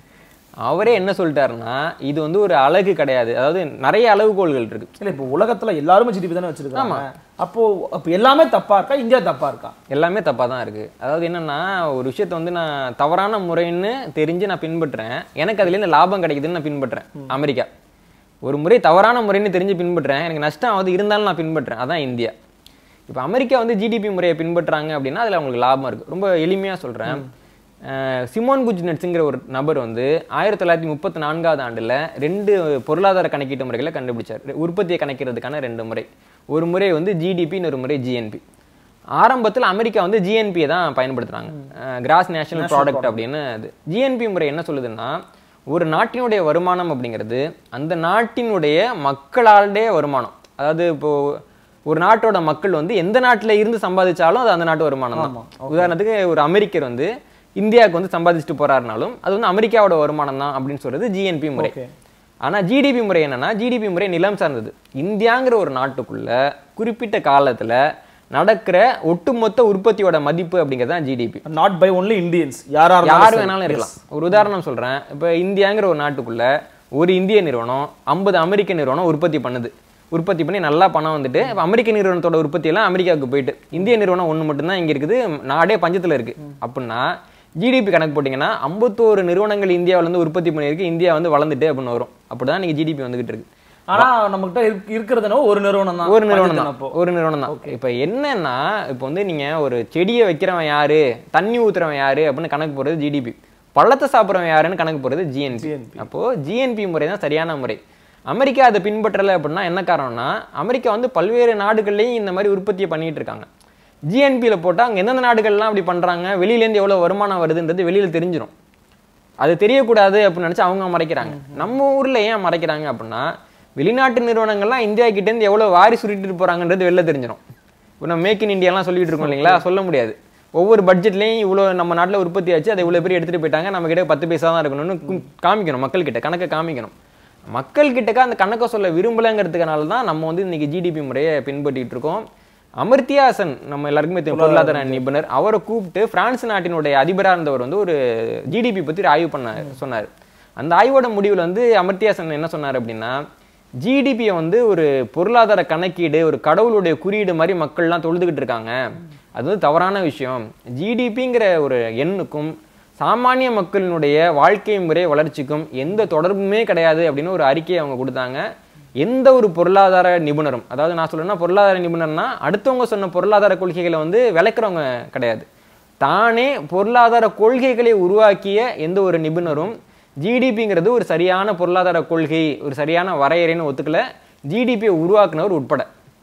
S1: அவரே என்ன சொல்லிட்டாருன்னா, இது வந்து ஒரு அழகு கிடையாது, அதாவது நிறைய அளவுகோல்கள் இருக்கு.
S2: இல்லை, இப்போ உலகத்தில் எல்லாருமே ஜிடிபி தானே வச்சிருக்காங்க. அப்போ எல்லாமே தப்பா இருக்கா? இந்தியா தப்பா இருக்கா?
S1: எல்லாமே தப்பாக தான் இருக்கு. அதாவது என்னன்னா, ஒரு விஷயத்த வந்து நான் தவறான முறைன்னு தெரிஞ்சு நான் பின்பற்றுறேன், எனக்கு அதுலேருந்து லாபம் கிடைக்குதுன்னு நான் பின்பற்றுறேன். அமெரிக்கா ஒரு முறை தவறான முறைன்னு தெரிஞ்சு பின்பற்றுறேன், எனக்கு நஷ்டம் ஆகுது இருந்தாலும் நான் பின்பற்றுறேன். அதான் இந்தியா. இப்போ அமெரிக்கா வந்து ஜிடிபி முறையை பின்பற்றுறாங்க அப்படின்னா அதில் அவங்களுக்கு லாபம் இருக்குது. ரொம்ப எளிமையாக சொல்கிறேன். சிமோன் குச்சினட்ஸுங்கிற ஒரு நபர் வந்து 1934ஆம் ஆண்டில் 2 பொருளாதார கணக்கீட்டு முறைகளை கண்டுபிடிச்சார். உற்பத்தியை கணக்கிறதுக்கான 2 முறை. ஒரு முறை வந்து ஜிடிபி, இன்னொரு முறை ஜிஎன்பி. ஆரம்பத்தில் அமெரிக்கா வந்து ஜிஎன்பியை தான் பயன்படுத்துகிறாங்க, கிராஸ் நேஷனல் ப்ராடக்ட் அப்படின்னு. அது ஜிஎன்பி முறை என்ன சொல்லுதுன்னா, ஒரு நாட்டினுடைய வருமானம் அப்படிங்கிறது அந்த நாட்டினுடைய மக்களாளுடைய வருமானம். அதாவது இப்போது ஒரு நாட்டோட மக்கள் வந்து எந்த நாட்டில் இருந்து சம்பாதிச்சாலும் அது அந்த நாட்டு வருமானம் தான். உதாரணத்துக்கு ஒரு அமெரிக்கர் வந்து இந்தியாவுக்கு வந்து சம்பாதிச்சுட்டு போறாருனாலும் அது வந்து அமெரிக்காவோட வருமானம் தான் அப்படின்னு சொல்றது ஜிஎன்பி முறை. ஆனா ஜிடிபி முறை என்னன்னா, ஜிடிபி முறை நிலம் சார்ந்தது. இந்தியாங்கிற ஒரு நாட்டுக்குள்ள குறிப்பிட்ட காலத்துல நடக்கிற ஒட்டுமொத்த உற்பத்தியோட மதிப்பு அப்படிங்கிறது தான் GDP.
S2: Not by only Indians, யார்
S1: வேணாலும் இருக்கலாம். ஒரு உதாரணம் சொல்றேன். இப்போ இந்தியாங்கிற ஒரு நாட்டுக்குள்ள ஒரு இந்திய நிறுவனம் 50 அமெரிக்க நிறுவனம் உற்பத்தி பண்ணி நல்லா பணம் வந்துட்டு இப்போ அமெரிக்க நிறுவனத்தோட உற்பத்தி எல்லாம் அமெரிக்காவுக்கு போயிட்டு இந்திய நிறுவனம் ஒன்று மட்டும்தான் இங்க இருக்குது, நாடே பஞ்சத்துல இருக்கு. அப்படின்னா ஜிடிபி கணக்கு போட்டிங்கன்னா 51 நிறுவனங்கள் இந்தியாவில இருந்து உற்பத்தி பண்ணியிருக்கு, இந்தியா வந்து வளர்ந்துட்டு அப்படின்னு வரும். அப்படிதான் நீங்க ஜிடிபி வந்துகிட்டு இருக்கு.
S2: ஆனா நம்மகிட்ட இருக்கிறதுனா ஒரு நிறுவனம் தான்.
S1: ஒரு நிறுவனம் தான். இப்போ என்னன்னா, இப்போ வந்து நீங்க ஒரு செடியை வைக்கிறவன் யாரு, தண்ணி ஊத்துறவன் யாரு அப்படின்னு கணக்கு போடுறது ஜிடிபி. பழத்தை சாப்பிட்றவன் யாருன்னு கணக்கு போடுறது ஜிஎன்பி. அப்போ ஜிஎன்பி முறை தான் சரியான முறை. அமெரிக்கா அதை பின்பற்றலை அப்படின்னா என்ன காரணம்னா, அமெரிக்கா வந்து பல்வேறு நாடுகள்லையும் இந்த மாதிரி உற்பத்தியை பண்ணிட்டு இருக்காங்க. ஜிஎன்பியில் போட்டால் அங்கே எந்தெந்த நாடுகள்லாம் அப்படி பண்ணுறாங்க, வெளியிலேருந்து எவ்வளோ வருமானம் வருதுன்றது வெளியில் தெரிஞ்சிடும். அது தெரியக்கூடாது அப்படின்னு நினச்சி அவங்க மறைக்கிறாங்க. நம்ம ஊரில் ஏன் மறைக்கிறாங்க அப்படின்னா, வெளிநாட்டு நிறுவனங்கள்லாம் இந்தியா கிட்டேருந்து எவ்வளோ வாரி சுருட்டிட்டு போகிறாங்கன்றது வெளில தெரிஞ்சிடும். இப்போ நம்ம மேக் இன் இந்தியாலாம் சொல்லிட்டு இருக்கோம் இல்லைங்களா, சொல்ல முடியாது. ஒவ்வொரு பட்ஜெட்லேயும் இவ்வளோ நம்ம நாட்டில் உற்பத்தி ஆச்சு, அதை இவ்வளோ பேர் எடுத்துகிட்டு போயிட்டாங்க, நம்ம கிட்ட 10 பைசா தான் இருக்கணும்னு காமிக்கணும். மக்கள்கிட்ட கணக்கை காமிக்கணும். மக்கள்கிட்டக்க அந்த கணக்கை சொல்ல விரும்பலைங்கிறதுக்கனால தான் நம்ம வந்து இன்னைக்கு ஜிடிபி முறையை பின்பற்றிட்டு இருக்கோம். அமர்த்தியா சென் நம்ம எல்லாருக்குமே பொருளாதார நிபுணர், அவரை கூப்பிட்டு பிரான்ஸ் நாட்டினுடைய அதிபராக இருந்தவர் வந்து ஒரு ஜிடிபி பற்றி ஆய்வு பண்ண சொன்னார். அந்த ஆய்வோட முடிவில் வந்து அமர்த்தியா சென் என்ன சொன்னார் அப்படின்னா, ஜிடிபியை வந்து ஒரு பொருளாதார கணக்கீடு, ஒரு கடவுளுடைய குறியீடு மாதிரி மக்கள்லாம் தொழுதுகிட்டு இருக்காங்க. அது வந்து தவறான விஷயம். ஜிடிபிங்கிற ஒரு எண்ணுக்கும் சாமானிய மக்களினுடைய வாழ்க்கை முறை வளர்ச்சிக்கும் எந்த தொடர்புமே கிடையாது அப்படின்னு ஒரு அறிக்கையை அவங்க கொடுத்தாங்க. எந்த ஒரு பொருளாதார நிபுணரும், அதாவது நான் சொல்றேன்னா பொருளாதார நிபுணர்னா அடுத்தவங்க சொன்ன பொருளாதார கொள்கைகளை வந்து விளக்குறவங்க கிடையாது, தானே பொருளாதார கொள்கைகளை உருவாக்கிய எந்த ஒரு நிபுணரும் ஜிடிபிங்கிறது ஒரு சரியான பொருளாதார கொள்கை, ஒரு சரியான வரையறைன்னு ஒத்துக்கல, ஜிடிபியை உருவாக்குனவர் உட்பட.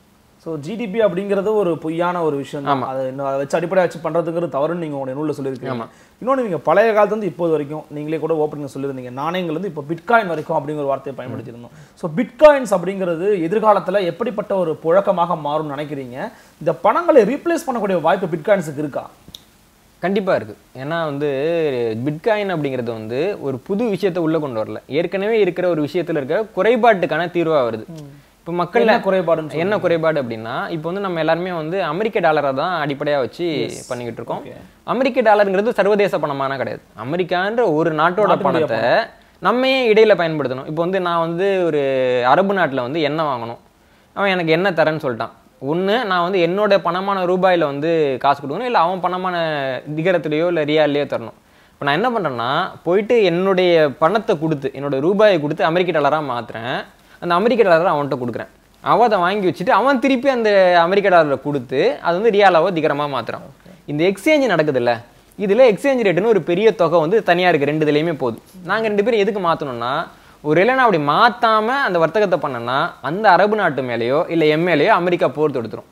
S2: ஸோ ஜிடிபி அப்படிங்கிறது ஒரு பொய்யான ஒரு விஷயம் தான். அதை வச்சு அடிப்படையாக வச்சு பண்ணுறதுங்கிறது தவறுன்னு நீங்கள் உங்களுடைய நூலில் சொல்லியிருக்கீங்க. இன்னொன்று, நீங்கள் பழைய காலத்துலேருந்து இப்போது வரைக்கும் நீங்களே கூட ஓப்பனிங் சொல்லியிருந்தீங்க, நாணயங்கள் வந்து இப்போ பிட்காயின் வரைக்கும் அப்படிங்கிற வார்த்தையை பயன்படுத்தியிருந்தோம். ஸோ பிட்காயின்ஸ் அப்படிங்கிறது எதிர்காலத்தில் எப்படிப்பட்ட ஒரு புழக்கமாக மாறும்னு நினைக்கிறீங்க? இந்த பணங்களை ரீப்ளேஸ் பண்ணக்கூடிய வாய்ப்பு பிட்காயின்ஸுக்கு இருக்கா?
S1: கண்டிப்பாக இருக்குது. ஏன்னா வந்து பிட்காயின் அப்படிங்கிறது வந்து ஒரு புது விஷயத்தை உள்ளே கொண்டு வரல, ஏற்கனவே இருக்கிற ஒரு விஷயத்தில் இருக்க குறைபாட்டுக்கான தீர்வாக வருது. இப்போ மக்கள் என்ன குறைபாடு அப்படின்னா, இப்போ வந்து நம்ம எல்லாருமே வந்து அமெரிக்க டாலரை தான் அடிப்படையாக வச்சு பண்ணிக்கிட்டு இருக்கோம். அமெரிக்க டாலருங்கிறது சர்வதேச பணமான கிடையாது. அமெரிக்கான்ற ஒரு நாட்டோட பணத்தை நம்ம ஏன் இடையில பயன்படுத்தணும்? இப்போ வந்து நான் வந்து ஒரு அரபு நாட்டில் வந்து எண்ணெய் வாங்கணும், அவன் எனக்கு என்ன தரேன்னு சொல்லிட்டான். ஒன்று, நான் வந்து என்னோட பணமான ரூபாயில் வந்து காசு கொடுக்கணும், இல்லை அவன் பணமான திகரத்துலையோ இல்லை ரியால்லையோ தரணும். இப்போ நான் என்ன பண்ணுறேன்னா, போயிட்டு என்னுடைய பணத்தை கொடுத்து, என்னோட ரூபாயை கொடுத்து அமெரிக்க டாலராக மாற்றுறேன். அந்த அமெரிக்க டாலரை அவன்கிட்ட கொடுக்குறேன். அவன் அதை வாங்கி வச்சுட்டு அவன் திருப்பி அந்த அமெரிக்க டாலரை கொடுத்து அது வந்து ரியாலாவோ திகரமாக மாற்றுறான். இந்த எக்ஸ்சேஞ்ச் நடக்குது இல்லை, இதில் எக்ஸ்சேஞ்ச் ரேட்டுன்னு ஒரு பெரிய தொகை வந்து தனியாக இருக்குது, ரெண்டு இதுலேயுமே போகுது. நாங்கள் ரெண்டு பேரும் எதுக்கு மாற்றணும்னா, ஒரு இல்லைனா அப்படி மாற்றாமல் அந்த வர்த்தகத்தை பண்ணனா அந்த அரபு நாட்டு மேலேயோ இல்லை எம்எல்ஏயோ அமெரிக்கா போர் தொடுத்துரும்.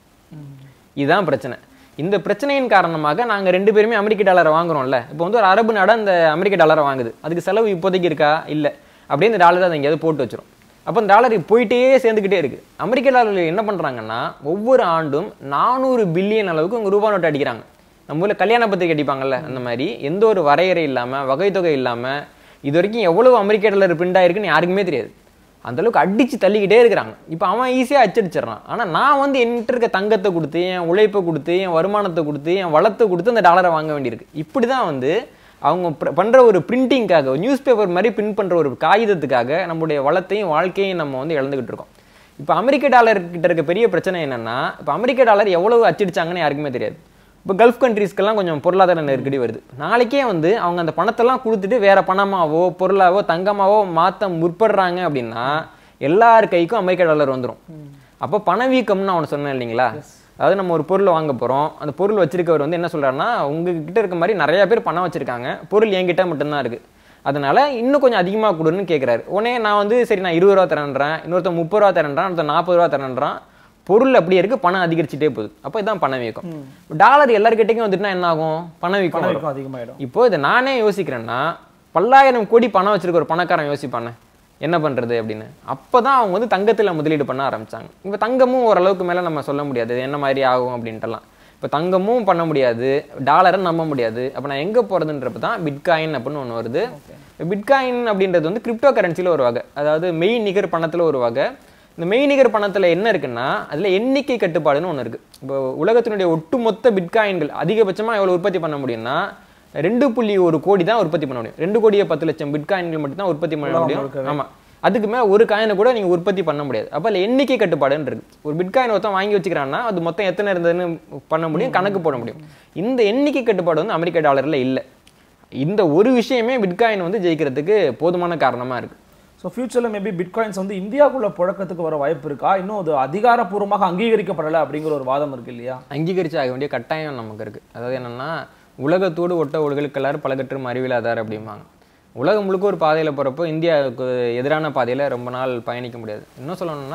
S1: இதுதான் பிரச்சனை. இந்த பிரச்சனையின் காரணமாக நாங்கள் ரெண்டு பேருமே அமெரிக்க டாலரை வாங்குறோம்ல. இப்போ வந்து ஒரு அரபு நாடு அந்த அமெரிக்க டாலரை வாங்குது, அதுக்கு செலவு இப்போதைக்கு இருக்கா? இல்லை. அப்படியே இந்த டாலரை அதை எங்கேயாவது போட்டு வச்சிரும். அப்போ இந்த டாலர் போயிட்டே சேர்ந்துக்கிட்டே இருக்குது. அமெரிக்க டாலரில் என்ன பண்ணுறாங்கன்னா, ஒவ்வொரு ஆண்டும் 400 பில்லியன் அளவுக்கு உங்கள் ரூபா நோட்டு அடிக்கிறாங்க. நம்ம ஊரில் கல்யாண பத்திரிக்கை அடிப்பாங்கல்ல, அந்த மாதிரி எந்த ஒரு வரையறை இல்லாமல் வகைத்தொகை இல்லாமல் இது வரைக்கும் எவ்வளவு அமெரிக்க டாலர் பிரிண்ட் ஆயிருக்குன்னு யாருக்குமே தெரியாது. அந்தளவுக்கு அடித்து தள்ளிக்கிட்டே இருக்கிறாங்க. இப்போ அவன் ஈஸியாக அச்சடிச்சிடறான். ஆனால் நான் வந்து என்கிட்ட இருக்க தங்கத்தை கொடுத்து, என் உழைப்பை கொடுத்து, என் வருமானத்தை கொடுத்து, என் வளத்தை கொடுத்து அந்த டாலரை வாங்க வேண்டியிருக்கு. இப்படி தான் வந்து அவங்க பண்ணுற ஒரு பிரிண்டிங்காக, நியூஸ் பேப்பர் மாதிரி பிரிண்ட் பண்ணுற ஒரு காகிதத்துக்காக நம்முடைய வளத்தையும் வாழ்க்கையும் நம்ம வந்து இழந்துக்கிட்டு இருக்கோம். இப்போ அமெரிக்க டாலர் கிட்ட இருக்க பெரிய பிரச்சனை என்னென்னா, இப்போ அமெரிக்க டாலர் எவ்வளவு அச்சடிச்சாங்கன்னு யாருக்குமே தெரியாது. இப்போ கல்ஃப் கண்ட்ரீஸ்க்கெல்லாம் கொஞ்சம் பொருளாதார நெருக்கடி வருது. நாளைக்கே வந்து அவங்க அந்த பணத்தெல்லாம் கொடுத்துட்டு வேற பணமாவோ பொருளாவோ தங்கமாவோ மாற்ற முற்படுறாங்க அப்படின்னா எல்லார் கைக்கும் அமெரிக்க டாலர் வந்துடும். அப்போ பணவீக்கம்னு அவனை சொன்னேன் இல்லைங்களா, அதாவது நம்ம ஒரு பொருளை வாங்க போகிறோம், அந்த பொருள் வச்சிருக்கவர் வந்து என்ன சொல்கிறாருன்னா, உங்ககிட்ட இருக்க மாதிரி நிறையா பேர் பணம் வச்சுருக்காங்க, பொருள் என்கிட்ட மட்டும்தான் இருக்குது, அதனால இன்னும் கொஞ்சம் அதிகமாக கொடுன்னு கேட்குறாரு. உடனே நான் வந்து சரி நான் 20 ரூபா தரேன்றேன், இன்னொருத்தர் 30 ரூபா தரேன்றான், ஒருத்தர் 40 ரூபா தரேன்றான், பொருள் அப்படியே இருக்குது, பணம் அதிகரிச்சுட்டே போகுது. அப்போ இதுதான் பணவீக்கம். டாலர் எல்லாருக்கிட்டையும் வந்துட்டுனா என்ன ஆகும்? பணவீக்கம் அதிகமாகிடும். இப்போ இதை நானே யோசிக்கிறேன்னா, 10,000 கோடி பணம் வச்சிருக்க ஒரு பணக்காரன் யோசிப்பானே, என்ன பண்ணுறது அப்படின்னு. அப்போ தான் அவங்க வந்து தங்கத்தில் முதலீடு பண்ண ஆரம்பித்தாங்க. இப்போ தங்கமும் ஓரளவுக்கு மேலே நம்ம சொல்ல முடியாது என்ன மாதிரி ஆகும் அப்படின்ட்டுலாம். இப்போ தங்கமும் பண்ண முடியாது, டாலரை நம்ப முடியாது. அப்போ நான் எங்கே போகிறதுன்றப்ப தான் பிட்காயின் அப்படின்னு ஒன்று வருது. பிட்காயின் அப்படின்றது வந்து கிரிப்டோ கரன்சியில் ஒரு வகை, அதாவது மெய் நிகர் பணத்தில் ஒரு வகை. இந்த மெய்நிகர் பணத்தில் என்ன இருக்குன்னா அதில் எண்ணிக்கை கட்டுப்பாடுன்னு ஒன்று இருக்குது. இப்போ உலகத்தினுடைய ஒட்டுமொத்த பிட்காயின்கள் அதிகபட்சமாக எவ்வளோ உற்பத்தி பண்ண முடியும்னா 2.1 கோடி தான் உற்பத்தி பண்ண முடியும். 2,10,00,000 பிட்காயின்கள் மட்டும் தான் உற்பத்தி பண்ண முடியும். ஆமாம், அதுக்கு மேலே ஒரு காயினை கூட நீங்கள் உற்பத்தி பண்ண முடியாது. அப்போ அதில் எண்ணிக்கை கட்டுப்பாடுன்னு இருக்குது. ஒரு பிட்காயின் ஒருத்தன் வாங்கி வச்சுக்கிறான்னா அது மொத்தம் எத்தனை இருந்ததுன்னு பண்ண முடியும், கணக்கு போட முடியும். இந்த எண்ணிக்கை கட்டுப்பாடு வந்து அமெரிக்க டாலரில் இல்லை. இந்த ஒரு விஷயமே பிட்காயின் வந்து ஜெயிக்கிறதுக்கு போதுமான காரணமாக இருக்குது.
S2: ஸோ ஃபியூச்சரில் மேபி பிட்காயின்ஸ் வந்து இந்தியாவுக்குள்ள புழக்கத்துக்கு வர வாய்ப்பு இருக்கா? இன்னும் அது அதிகாரப்பூர்வமாக அங்கீகரிக்கப்படலை அப்படிங்கிற ஒரு வாதம் இருக்கு இல்லையா?
S1: அங்கீகரிச்சு ஆக வேண்டிய கட்டாயம் நமக்கு இருக்குது. அதாவது என்னென்னா, உலகத்தோடு ஒட்ட ஒழுகளுக்கெல்லாரும் பலகற்றும் அறிவிலாதார் அப்படிம்பாங்க. உலகம் முழுக்க ஒரு பாதையில் போகிறப்போ இந்தியாவுக்கு எதிரான பாதையில் ரொம்ப நாள் பயணிக்க முடியாது. இன்னும் சொல்லணும்னா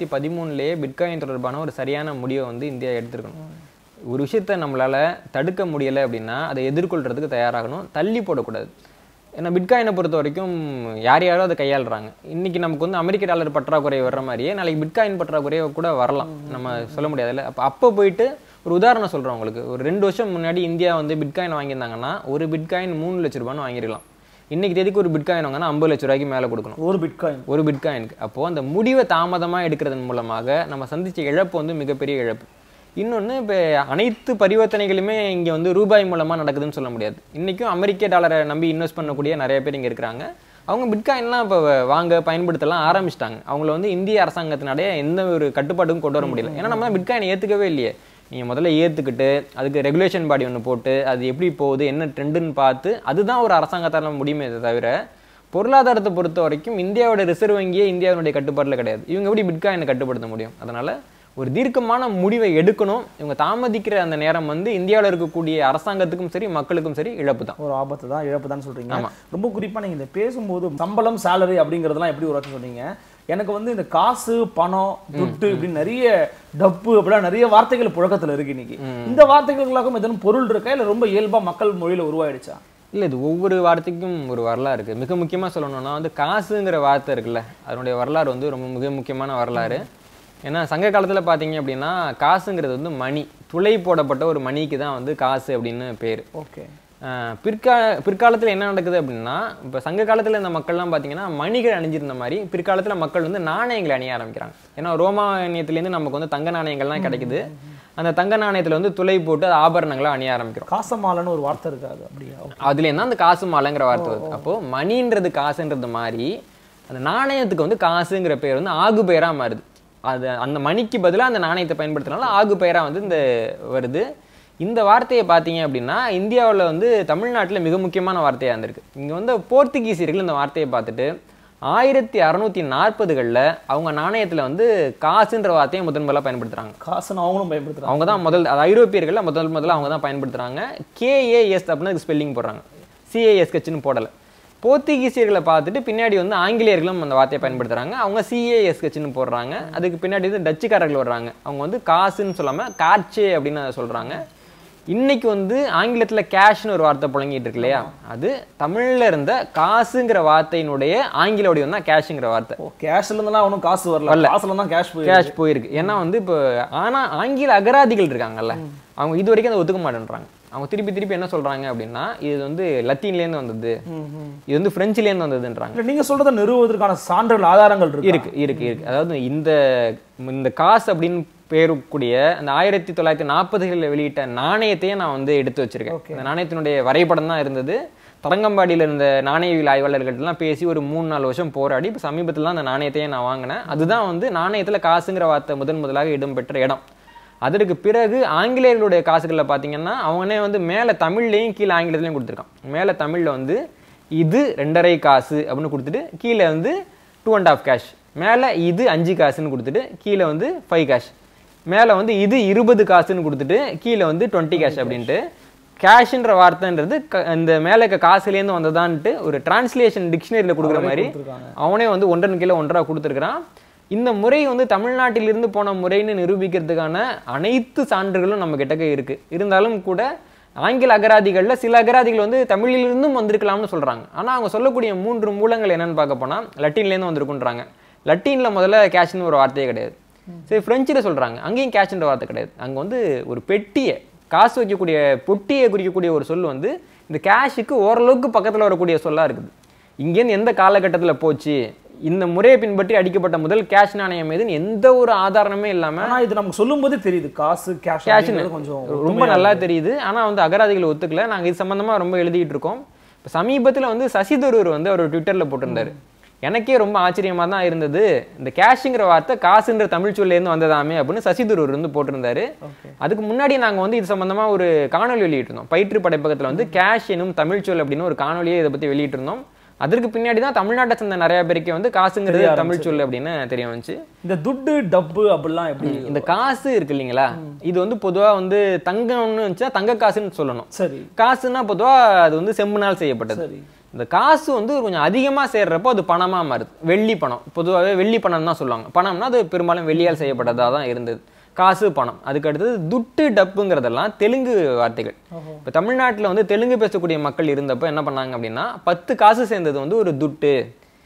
S1: 2013 பிட்காயின் தொடர்பான ஒரு சரியான முடிவை வந்து இந்தியா எடுத்துருக்கணும். ஒரு விஷயத்தை நம்மளால் தடுக்க முடியலை அப்படின்னா அதை எதிர்கொள்கிறதுக்கு தயாராகணும், தள்ளி போடக்கூடாது. ஏன்னா பிட்காயினை பொறுத்த வரைக்கும் யார் யாரோ அதை கையாளுறாங்க. இன்றைக்கி நமக்கு வந்து அமெரிக்க டாலர் பற்றாக்குறை வர்ற மாதிரியே நாளைக்கு பிட்காயின் பற்றாக்குறையை கூட வரலாம், நம்ம சொல்ல முடியாதுல்ல. அப்போ போயிட்டு ஒரு உதாரணம் சொல்கிறேன் உங்களுக்கு. ஒரு 2 வருஷம் முன்னாடி இந்தியா வந்து பிட்காயின் வாங்கியிருந்தாங்கன்னா ஒரு பிட்காயின் 3 லட்ச ரூபான்னு வாங்கிருக்கலாம். இன்றைக்கி தேதிக்கு ஒரு பிட்காயின் வாங்கினா 50 லட்ச ரூபாய்க்கு மேலே கொடுக்கணும் ஒரு பிட்காயினுக்கு. அப்போது அந்த முடிவை தாமதமாக எடுக்கிறதன் மூலமாக நம்ம சந்தித்த இழப்பு வந்து மிகப்பெரிய இழப்பு. இன்னொன்று, இப்போ அனைத்து பரிவர்த்தனைகளுமே இங்கே வந்து ரூபாய் மூலமாக நடக்குதுன்னு சொல்ல முடியாது. இன்றைக்கும் அமெரிக்க டாலரை நம்பி இன்வெஸ்ட் பண்ணக்கூடிய நிறைய பேர் இங்கே இருக்கிறாங்க. அவங்க பிட்காயின்லாம் இப்போ வாங்க பயன்படுத்தலாம் ஆரம்பிச்சிட்டாங்க. அவங்கள வந்து இந்திய அரசாங்கத்தினுடைய எந்த ஒரு கட்டுப்பாட்டுக்கும் கொண்டு வர முடியல. ஏன்னா நம்ம பிட்காயின் ஏற்றுக்கவே இல்லையே. நீங்கள் முதல்ல ஏற்றுக்கிட்டு அதுக்கு ரெகுலேஷன் பாடி ஒன்று போட்டு அது எப்படி போகுது என்ன ட்ரெண்டுன்னு பார்த்து அதுதான் ஒரு அரசாங்கத்தால் முடியுமே தவிர பொருளாதாரத்தை பொறுத்த வரைக்கும் இந்தியாவோட ரிசர்வ் வங்கியே இந்தியாவுடைய கட்டுப்பாட்டில் கிடையாது. இவங்க எப்படி பிட்காயினை கட்டுப்படுத்த முடியும்? அதனால் ஒரு தீர்க்கமான முடிவை எடுக்கணும். இவங்க தாமதிக்கிற அந்த நேரம் வந்து இந்தியாவில் இருக்கக்கூடிய அரசாங்கத்துக்கும் சரி மக்களுக்கும் சரி இழப்பு தான்,
S2: ஒரு ஆபத்து தான், இழப்பு தான் சொல்றீங்க. ரொம்ப குறிப்பாக நீங்கள் இந்த பேசும்போது சம்பளம் சேலரி அப்படிங்கிறதுலாம் எப்படி உருவாக்க சொன்னீங்க. எனக்கு வந்து இந்த காசு பணம் துட்டு இப்படின்னு நிறைய டப்பு அப்படிலாம் நிறைய வார்த்தைகள் புழக்கத்தில் இருக்கு. இன்னைக்கு இந்த வார்த்தைகளுக்கும் எதுவும் பொருள் இருக்கா இல்லை ரொம்ப இயல்பாக மக்கள் மொழியில் உருவாயிடுச்சா?
S1: இல்லை, இது ஒவ்வொரு வார்த்தைக்கும் ஒரு வரலாறு இருக்குது. மிக முக்கியமாக சொல்லணும்னா வந்து காசுங்கிற வார்த்தை இருக்குல்ல, அதனுடைய வரலாறு வந்து ரொம்ப மிக முக்கியமான வரலாறு. ஏன்னா சங்க காலத்தில் பார்த்தீங்க அப்படின்னா காசுங்கிறது வந்து மணி, துளை போடப்பட்ட ஒரு மணிக்கு தான் வந்து காசு அப்படின்னு பேர்.
S2: ஓகே.
S1: பிற்காலத்தில் என்ன நடக்குது அப்படின்னா, இப்போ சங்க காலத்தில் இந்த மக்கள்லாம் பார்த்தீங்கன்னா மணிகள் அணிஞ்சிருந்த மாதிரி பிற்காலத்தில் மக்கள் வந்து நாணயங்களை அணிய ஆரம்பிக்கிறாங்க. ஏன்னா ரோமானியத்துலேருந்து நமக்கு வந்து தங்க நாணயங்கள்லாம் கிடைக்குது. அந்த தங்க நாணயத்தில் வந்து துளை போட்டு அது ஆபரணங்களை அணிய ஆரம்பிக்கிறோம்.
S2: காசமாலைன்னு ஒரு வார்த்தை இருக்காது அப்படியா?
S1: அதுலேருந்து அந்த காசு மாலைங்கிற வார்த்தை வருது. அப்போது மணின்றது காசுன்றது மாதிரி அந்த நாணயத்துக்கு வந்து காசுங்கிற பேர் வந்து ஆகு பெயராக மாறுது. அது அந்த மணிக்கு பதிலாக அந்த நாணயத்தை பயன்படுத்தினால ஆகு பெயராக வந்து இந்த வருது. இந்த வார்த்தையை பார்த்தீங்க அப்படின்னா இந்தியாவில் வந்து தமிழ்நாட்டில் மிக முக்கியமான வார்த்தையாக இருந்திருக்கு. இங்கே வந்து போர்த்துகீசியர்கள் இந்த வார்த்தையை பார்த்துட்டு 1640களில் அவங்க நாணயத்தில் வந்து காசுன்ற வார்த்தையை முதன்முதலாக பயன்படுத்துகிறாங்க.
S2: காசுன்னு அவங்களும் பயன்படுத்துகிறாங்க.
S1: அவங்க தான் முதல், அது ஐரோப்பியர்களில் முதல்ல அவங்க தான் பயன்படுத்துகிறாங்க. KAS அப்படின்னு ஸ்பெல்லிங் போடுறாங்க, CASHன்னு போடலை. போர்த்துகீசியர்களை பார்த்துட்டு பின்னாடி வந்து ஆங்கிலேயர்களும் அந்த வார்த்தையை பயன்படுத்துகிறாங்க. அவங்க CASHன்னு போடுறாங்க. அதுக்கு பின்னாடி வந்து டச்சுக்காரர்கள் வர்றாங்க. அவங்க வந்து காசுன்னு சொல்லாமல் கார்ச்சே அப்படின்னு அதை சொல்கிறாங்க. இன்னைக்கு வந்து ஆங்கிலத்தில் கேஷ்னு ஒரு வார்த்தை புழங்கிட்டு இருக்கு இல்லையா, அது தமிழில் இருந்த காசுங்கிற வார்த்தையினுடைய ஆங்கில வடிவம் தான் கேஷுங்கிற வார்த்தை.
S2: கேஷ்ல இருந்தாலும் அவனும் காசு வரல, காசுல தான் கேஷ்
S1: போயிருக்கு. ஏன்னா வந்து இப்போ ஆனால் ஆங்கில அகராதிகள் இருக்காங்கல்ல, அவங்க இது வரைக்கும் அதை ஒத்துக்க மாட்டேன்றாங்க. அவங்க திருப்பி என்ன சொல்றாங்க அப்படின்னா இது வந்து லத்தீன்லேருந்து வந்தது, இது வந்து பிரெஞ்சுலேருந்து வந்ததுன்றாங்க.
S2: நீங்க சொல்றதை நிறுவுவதற்கான சான்றுகள் ஆதாரங்கள்
S1: இருக்கு. அதாவது இந்த காசு அப்படின்னு பேரக்கூடிய அந்த 1940களில் வெளியிட்ட நாணயத்தையே நான் வந்து எடுத்து வச்சிருக்கேன். இந்த நாணயத்தினுடைய வரைபடம் தான் இருந்தது. தரங்கம்பாடியில் இருந்த நாணயவியல் ஆய்வாளர்கள்லாம் பேசி ஒரு 3-4 வருஷம் போராடி இப்போ சமீபத்தில் தான் அந்த நாணயத்தையே நான் வாங்கினேன். அதுதான் வந்து நாணயத்தில் காசுங்கிற வார்த்தை முதலாக இடம்பெற்ற இடம். அதற்கு பிறகு ஆங்கிலேயர்களுடைய காசுகளில் பார்த்தீங்கன்னா அவனே வந்து மேலே தமிழ்லையும் கீழே ஆங்கிலத்துலையும் கொடுத்துருக்கான். மேலே தமிழில் வந்து இது 2.5 காசு அப்படின்னு கொடுத்துட்டு கீழே வந்து 2.5 கேஷ், மேலே இது 5 காசுன்னு கொடுத்துட்டு கீழே வந்து 5 கேஷ், மேலே வந்து இது 20 காசுன்னு கொடுத்துட்டு கீழே வந்து 20 கேஷ் அப்படின்ட்டு கேஷ்ன்ற வார்த்தைன்றது இந்த மேலே காசுலேருந்து வந்ததான்ட்டு ஒரு டிரான்ஸ்லேஷன் டிக்ஷனரியில் கொடுக்குற மாதிரி அவனே வந்து 1 கீழே 1 கொடுத்துருக்குறான். இந்த முறை வந்து தமிழ்நாட்டிலிருந்து போன முறைன்னு நிரூபிக்கிறதுக்கான அனைத்து சான்றுகளும் நம்ம கிட்டக்க இருக்கு. இருந்தாலும் கூட ஆங்கில அகராதிகளில் சில அகராதிகள் வந்து தமிழிலிருந்தும் வந்திருக்கலாம்னு சொல்கிறாங்க. ஆனால் அவங்க சொல்லக்கூடிய 3 மூலங்கள் என்னென்னு பார்க்க போனால் லத்தீன்லேருந்து வந்திருக்குன்றாங்க. லத்தீனில் முதல்ல கேஷ்னு ஒரு வார்த்தையே கிடையாது. சரி, ஃப்ரெஞ்சில் சொல்கிறாங்க, அங்கேயும் கேஷ்ன்ற வார்த்தை கிடையாது. அங்கே வந்து ஒரு பெட்டியை, காசு வைக்கக்கூடிய பொட்டியை குறிக்கக்கூடிய ஒரு சொல் வந்து இந்த கேஷுக்கு ஓரளவுக்கு பக்கத்தில் வரக்கூடிய சொல்லாக இருக்குது. இங்கேருந்து எந்த காலகட்டத்தில் போச்சு, இந்த முறையை பின்பற்றி அடிக்கப்பட்ட முதல் கேஷ் நாணயம் எதுன்னு எந்த ஒரு ஆதாரமே இல்லாமல்,
S2: ஆனால் இது நமக்கு சொல்லும்போது தெரியுது காசு கேஷ்னு கொஞ்சம்
S1: ரொம்ப நல்லா தெரியுது. ஆனால் வந்து அகராதிகளை ஒத்துக்கல. நாங்கள் இது சம்மந்தமாக ரொம்ப எழுதிட்டு இருக்கோம். இப்போ சமீபத்தில் வந்து சசி தரூர் வந்து அவர் ட்விட்டரில் போட்டிருந்தாரு. எனக்கே ரொம்ப ஆச்சரியமாக தான் இருந்தது, இந்த கேஷுங்கிற வார்த்தை காசுன்ற தமிழ் சொல்லேருந்து வந்ததாமே அப்படின்னு சசி தரூர் வந்து போட்டிருந்தாரு. அதுக்கு முன்னாடி நாங்கள் வந்து இது சம்மந்தமாக ஒரு காணொலி வெளியிட்டிருந்தோம். பயிற்று படைப்பகத்தில் வந்து கேஷ் எனும் தமிழ் சொல் அப்படின்னு ஒரு காணொலியை இதை பற்றி வெளியிட்டிருந்தோம். அதற்கு பின்னாடி தான் தமிழ்நாட்டை சேர்ந்த நிறைய பேருக்கு வந்து காசுங்கிறது தமிழ் சொல்லு அப்படின்னு தெரிய வந்துச்சு.
S2: இந்த துட்டு டப்பு அப்படிலாம் எப்படி,
S1: இந்த காசு இருக்கு இல்லைங்களா, இது வந்து பொதுவாக வந்து தங்கம்னு வந்துச்சுன்னா தங்க காசுன்னு சொல்லணும்.
S2: சரி,
S1: காசுன்னா பொதுவாக அது வந்து செம்புனால் செய்யப்பட்டது. இந்த காசு வந்து கொஞ்சம் அதிகமாக சேர்றப்போ அது பணமாக மாறுது. வெள்ளி பணம், பொதுவாகவே வெள்ளி பணம் தான் சொல்லுவாங்க. பணம்னா அது பெரும்பாலும் வெள்ளியால் செய்யப்பட்டதாக தான் இருந்தது. காசு, பணம். அதுக்கு அடுத்தது துட்டு டப்புங்கிறதெல்லாம் தெலுங்கு வார்த்தைகள். இப்போ தமிழ்நாட்டில் வந்து தெலுங்கு பேசக்கூடிய மக்கள் இருந்தப்போ என்ன பண்ணாங்க அப்படின்னா, 10 காசு சேர்ந்தது வந்து ஒரு துட்டு,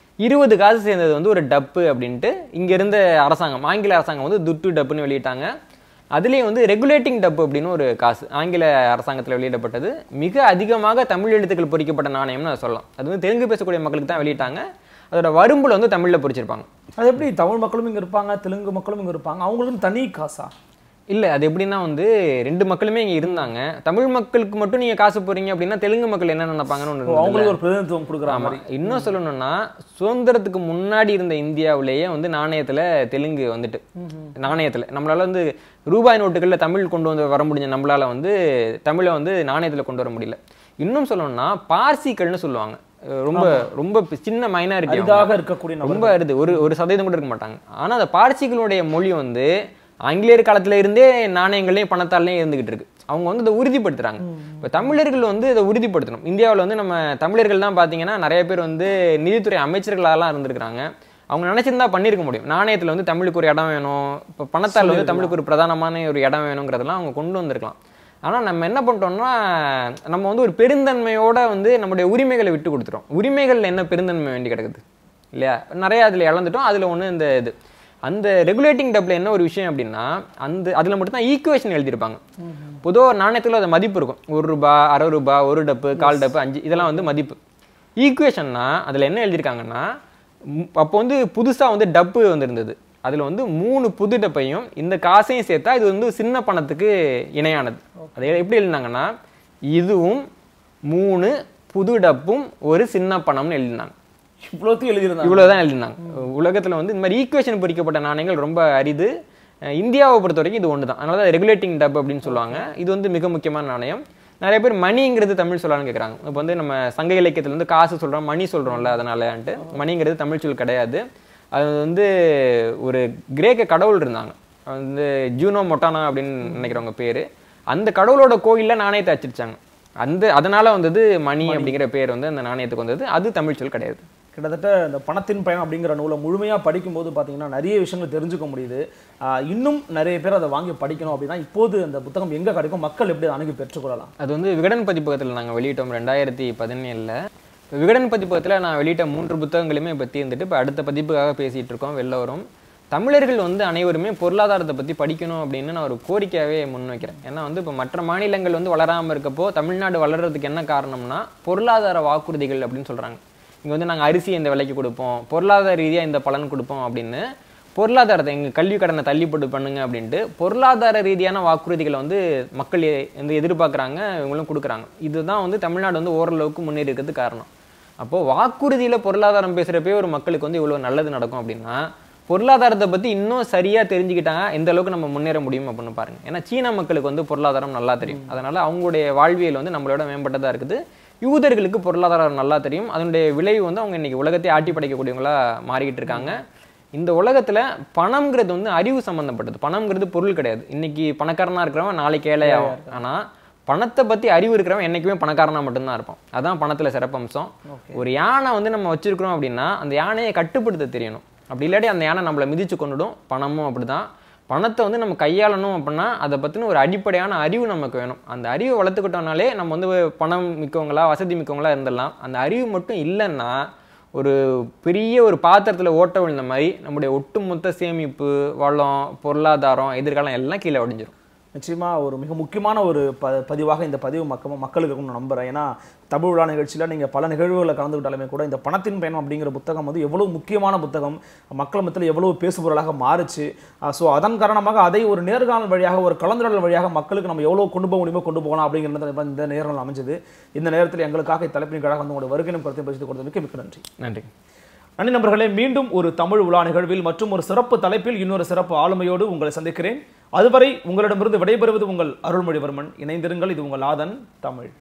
S1: 20 காசு சேர்ந்தது வந்து ஒரு டப்பு அப்படின்ட்டு இங்கே இருந்த அரசாங்கம், ஆங்கில அரசாங்கம் வந்து துட்டு டப்புன்னு வெளியிட்டாங்க. அதுலேயே வந்து ரெகுலேட்டிங் டப்பு அப்படின்னு ஒரு காசு ஆங்கில அரசாங்கத்தில் வெளியிடப்பட்டது. மிக அதிகமாக தமிழ் எழுத்துக்கள் பொறிக்கப்பட்ட நாணயம்னு அதை சொல்லலாம். அது வந்து தெலுங்கு பேசக்கூடிய மக்களுக்கு தான் வெளியிட்டாங்க. அதோட வரும்புல வந்து தமிழில் பொறிச்சிருப்பாங்க.
S2: அது எப்படி தமிழ் மக்களும் இங்கே இருப்பாங்க, தெலுங்கு மக்களும் இங்கே இருப்பாங்க, அவங்களுக்கும் தனி காசா?
S1: இல்லை, அது எப்படின்னா வந்து 2 மக்களுமே இங்கே இருந்தாங்க. தமிழ் மக்களுக்கு மட்டும் நீங்கள் காசு போறீங்க அப்படின்னா தெலுங்கு மக்கள் என்ன நினைப்பாங்கன்னு ஒன்று,
S2: அவங்களுக்கு ஒரு பிரதிநிதித்துவம் கொடுக்குறாங்க.
S1: இன்னும் சொல்லணும்னா சுதந்திரத்துக்கு முன்னாடி இருந்த இந்தியாவிலேயே வந்து நாணயத்தில் தெலுங்கு வந்துட்டு, நாணயத்தில் நம்மளால வந்து ரூபாய் நோட்டுகளில் தமிழ் கொண்டு வந்து வர முடிஞ்ச நம்மளால வந்து தமிழை வந்து நாணயத்தில் கொண்டு வர முடியல. இன்னும் சொல்லணும்னா பார்சிகள்னு சொல்லுவாங்க, ரொம்ப ரொம்ப சின்ன மைனாரிட்டி
S2: இருக்கக்கூடிய,
S1: ரொம்ப அருது, ஒரு சதவீதம் கூட இருக்க மாட்டாங்க. ஆனால் அந்த பார்சிகளுடைய மொழி வந்து ஆங்கிலேயர் காலத்துல இருந்தே நாணயங்களையும் பணத்தாலையும் இருந்துகிட்டு இருக்கு. அவங்க வந்து இதை உறுதிப்படுத்துறாங்க. இப்போ தமிழர்கள் வந்து இதை உறுதிப்படுத்தணும். இந்தியாவில் வந்து நம்ம தமிழர்கள் தான் பார்த்தீங்கன்னா நிறைய பேர் வந்து நிதித்துறை அமைச்சர்களாலாம் இருந்திருக்கிறாங்க. அவங்க நினைச்சிருந்தா பண்ணியிருக்க முடியும். நாணயத்தில் வந்து தமிழுக்கு ஒரு இடம் வேணும், இப்போ பணத்தால் வந்து தமிழுக்கு ஒரு பிரதானமான ஒரு இடம் வேணுங்கிறதெல்லாம் அவங்க கொண்டு வந்திருக்கலாம். ஆனால் நம்ம என்ன பண்ணிட்டோம்னா, நம்ம வந்து ஒரு பெருந்தன்மையோட வந்து நம்முடைய உரிமைகளை விட்டு கொடுத்துட்டோம். உரிமைகள் என்ன பெருந்தன்மை வேண்டி கிடக்குது இல்லையா, நிறைய அதில் இழந்துட்டோம். அதில் ஒன்று இந்த இது அந்த ரெகுலேட்டிங் டப்பில் என்ன ஒரு விஷயம் அப்படின்னா, அதில் மட்டும்தான் ஈக்குவேஷன் எழுதியிருப்பாங்க. பொதுவாக நாணயத்தில் அது மதிப்பு இருக்கும், 1 ரூபாய், 60 ரூபாய், 1 டப்பு, 1/4 டப்பு, 5, இதெல்லாம் வந்து மதிப்பு. ஈக்குவேஷன்னா அதில் என்ன எழுதியிருக்காங்கன்னா, அப்போ வந்து புதுசாக வந்து டப்பு வந்துருந்தது, அதில் வந்து 3 புது டப்பையும் இந்த காசையும் சேர்த்தா இது வந்து சின்ன பணத்துக்கு இணையானது. அதை எப்படி எழுதினாங்கன்னா, இதுவும் 3 புது டப்பும் ஒரு சின்ன பணம்னு எழுதினாங்க. இவ்வளவுதான் எழுதினாங்க. உலகத்துல வந்து இந்த மாதிரி ஈக்குவேஷன் பொறிக்கப்பட்ட நாணயங்கள் ரொம்ப அரிது. இந்தியாவை பொறுத்த வரைக்கும் இது ஒன்று தான். அதனால தான் ரெகுலேட்டிங் டப் அப்படின்னு சொல்லுவாங்க. இது வந்து மிக முக்கியமான நாணயம். நிறைய பேர் மணிங்கிறது தமிழ் சொல்லான்னு கேட்குறாங்க. இப்போ வந்து நம்ம சங்க இலக்கியத்துல வந்து காசு சொல்றோம், மணி சொல்றோம்ல, அதனாலன்ட்டு மணிங்கிறது தமிழ் சொல் கிடையாது. அது வந்து ஒரு கிரேக்க கடவுள் இருந்தாங்க, வந்து ஜூனோ மொட்டானா அப்படின்னு நினைக்கிறவங்க பேரு. அந்த கடவுளோட கோயில்ல நாணயத்தை அச்சிருச்சாங்க. அதனால வந்தது மணி அப்படிங்கிற பேர் வந்து அந்த நாணயத்துக்கு வந்தது. அது தமிழ் சொல் கிடையாது.
S2: கிட்டத்தட்ட இந்த பணத்தின் பயணம் அப்படிங்கிற நூலை முழுமையாக படிக்கும்போது பார்த்தீங்கன்னா நிறைய விஷயங்கள் தெரிஞ்சுக்க முடியுது. இன்னும் நிறைய பேர் அதை வாங்கி படிக்கணும் அப்படின்னா இப்போது அந்த புத்தகம் எங்கே கிடைக்கும், மக்கள் எப்படி அணுகி பெற்றுக்கொள்ளலாம்?
S1: அது வந்து விகடன் பதிப்பகத்தில் நாங்கள் வெளியிட்டோம் 2017. விகடன் பதிப்பகத்தில் நான் வெளியிட்ட 3 புத்தகங்களுமே இப்போ தீர்ந்துட்டு இப்போ அடுத்த பதிப்புக்காக பேசிகிட்டு இருக்கோம், வெளில வரும். தமிழர்கள் வந்து அனைவருமே பொருளாதாரத்தை பற்றி படிக்கணும் அப்படின்னு நான் ஒரு கோரிக்கையாகவே முன்வைக்கிறேன். ஏன்னா வந்து இப்போ மற்ற மாநிலங்கள் வந்து வளராமல் இருக்கப்போ தமிழ்நாடு வளர்கிறதுக்கு என்ன காரணம்னா பொருளாதார வாக்குறுதிகள் அப்படின்னு சொல்கிறாங்க. இங்கே வந்து நாங்கள் அரிசி இந்த விலைக்கு கொடுப்போம், பொருளாதார ரீதியாக இந்த பலன் கொடுப்போம் அப்படின்னு, பொருளாதாரத்தை எங்கள் கல்வி கடனை தள்ளிப்பட்டு பண்ணுங்க அப்படின்ட்டு பொருளாதார ரீதியான வாக்குறுதிகளை வந்து மக்கள் வந்து எதிர்பார்க்குறாங்க, இவங்களும் கொடுக்குறாங்க. இதுதான் வந்து தமிழ்நாடு வந்து ஓரளவுக்கு முன்னேறி இருக்கிறதுக்கு காரணம். அப்போது வாக்குறுதியில் பொருளாதாரம் பேசுகிறப்பே ஒரு மக்களுக்கு வந்து இவ்வளோ நல்லது நடக்கும் அப்படின்னா, பொருளாதாரத்தை பற்றி இன்னும் சரியாக தெரிஞ்சுக்கிட்டாங்க எந்த அளவுக்கு நம்ம முன்னேற முடியும் அப்படின்னு பாருங்கள். ஏன்னா சீன மக்களுக்கு வந்து பொருளாதாரம் நல்லா தெரியும், அதனால் அவங்களுடைய வாழ்வியல் வந்து நம்மளோட மேம்பட்டதாக இருக்குது. யூதர்களுக்கு பொருளாதாரம் நல்லா தெரியும், அதனுடைய விளைவு வந்து அவங்க இன்னைக்கு உலகத்தை ஆட்டி படைக்கக்கூடியவங்களா மாறிக்கிட்டு இருக்காங்க. இந்த உலகத்தில் பணம்ங்கிறது வந்து அறிவு சம்மந்தப்பட்டது. பணம்ங்கிறது பொருள் கிடையாது. இன்னைக்கு பணக்காரனாக இருக்கிறவன் நாளைக்கு ஏழையாகும். ஆனால் பணத்தை பற்றி அறிவு இருக்கிறவன் என்றைக்குமே பணக்காரனாக மட்டும்தான் இருப்பான். அதான் பணத்தில் சிறப்பம்சம். ஒரு யானை வந்து நம்ம வச்சிருக்கிறோம் அப்படின்னா அந்த யானையை கட்டுப்படுத்த தெரியணும். அப்படி இல்லாட்டி அந்த யானை நம்மளை மிதிச்சு கொண்டுடும். பணமும் அப்படிதான். பணத்தை வந்து நம்ம கையாளணும் அப்படின்னா அதை பற்றின ஒரு அடிப்படையான அறிவு நமக்கு வேணும். அந்த அறிவை வளர்த்துக்கிட்டோம்னாலே நம்ம வந்து பணம் மிக்கவங்களா வசதி மிக்கவங்களா இருந்துடலாம். அந்த அறிவு மட்டும் இல்லைன்னா ஒரு பெரிய ஒரு பாத்திரத்தில் ஓட்ட விழுந்த மாதிரி நம்முடைய ஒட்டுமொத்த சேமிப்பு, வளம், பொருளாதாரம், எதிர்காலம் எல்லாம் கீழே உடைஞ்சிரும்.
S2: நிச்சயமா ஒரு மிக முக்கியமான ஒரு பதிவாக இந்த பதிவு மக்களுக்கு இருக்கும்னு நம்புறேன். ஏன்னா தமிழ் விழா நிகழ்ச்சியில் நீங்கள் பல நிகழ்வுகளை கலந்துக்கிட்டாலுமே கூட இந்த பணத்தின் பயணம் அப்படிங்கிற புத்தகம் வந்து எவ்வளவு முக்கியமான புத்தகம், மக்கள் மத்தியில் எவ்வளவு பேசுபொருளாக மாறுச்சு. ஸோ அதன் காரணமாக அதை ஒரு நேர்காணல் வழியாக, ஒரு கலந்துரையாடல் வழியாக மக்களுக்கு நம்ம எவ்வளோ கொண்டு போக முடியுமோ கொண்டு போகலாம் அப்படிங்கிறது இந்த நேரம் அமைஞ்சது. இந்த நேரத்தில் எங்களுக்காக இத்தலைப்பின் கீழாக வந்து உங்களுடைய வருகையும் கருத்தை பேசிட்டு கொடுத்ததுக்கு மிக்க நன்றி.
S1: நன்றி.
S2: நன்றி நண்பர்களே. மீண்டும் ஒரு தமிழ் விழா நிகழ்வில் மற்றும் ஒரு சிறப்பு தலைப்பில் இன்னொரு சிறப்பு ஆளுமையோடு உங்களை சந்திக்கிறேன். அதுவரை உங்களிடமிருந்து விடைபெறுவது உங்கள் அருள்மொழிவர்மன். இணைந்திருங்கள். இது உங்கள் ஆதன் தமிழ்.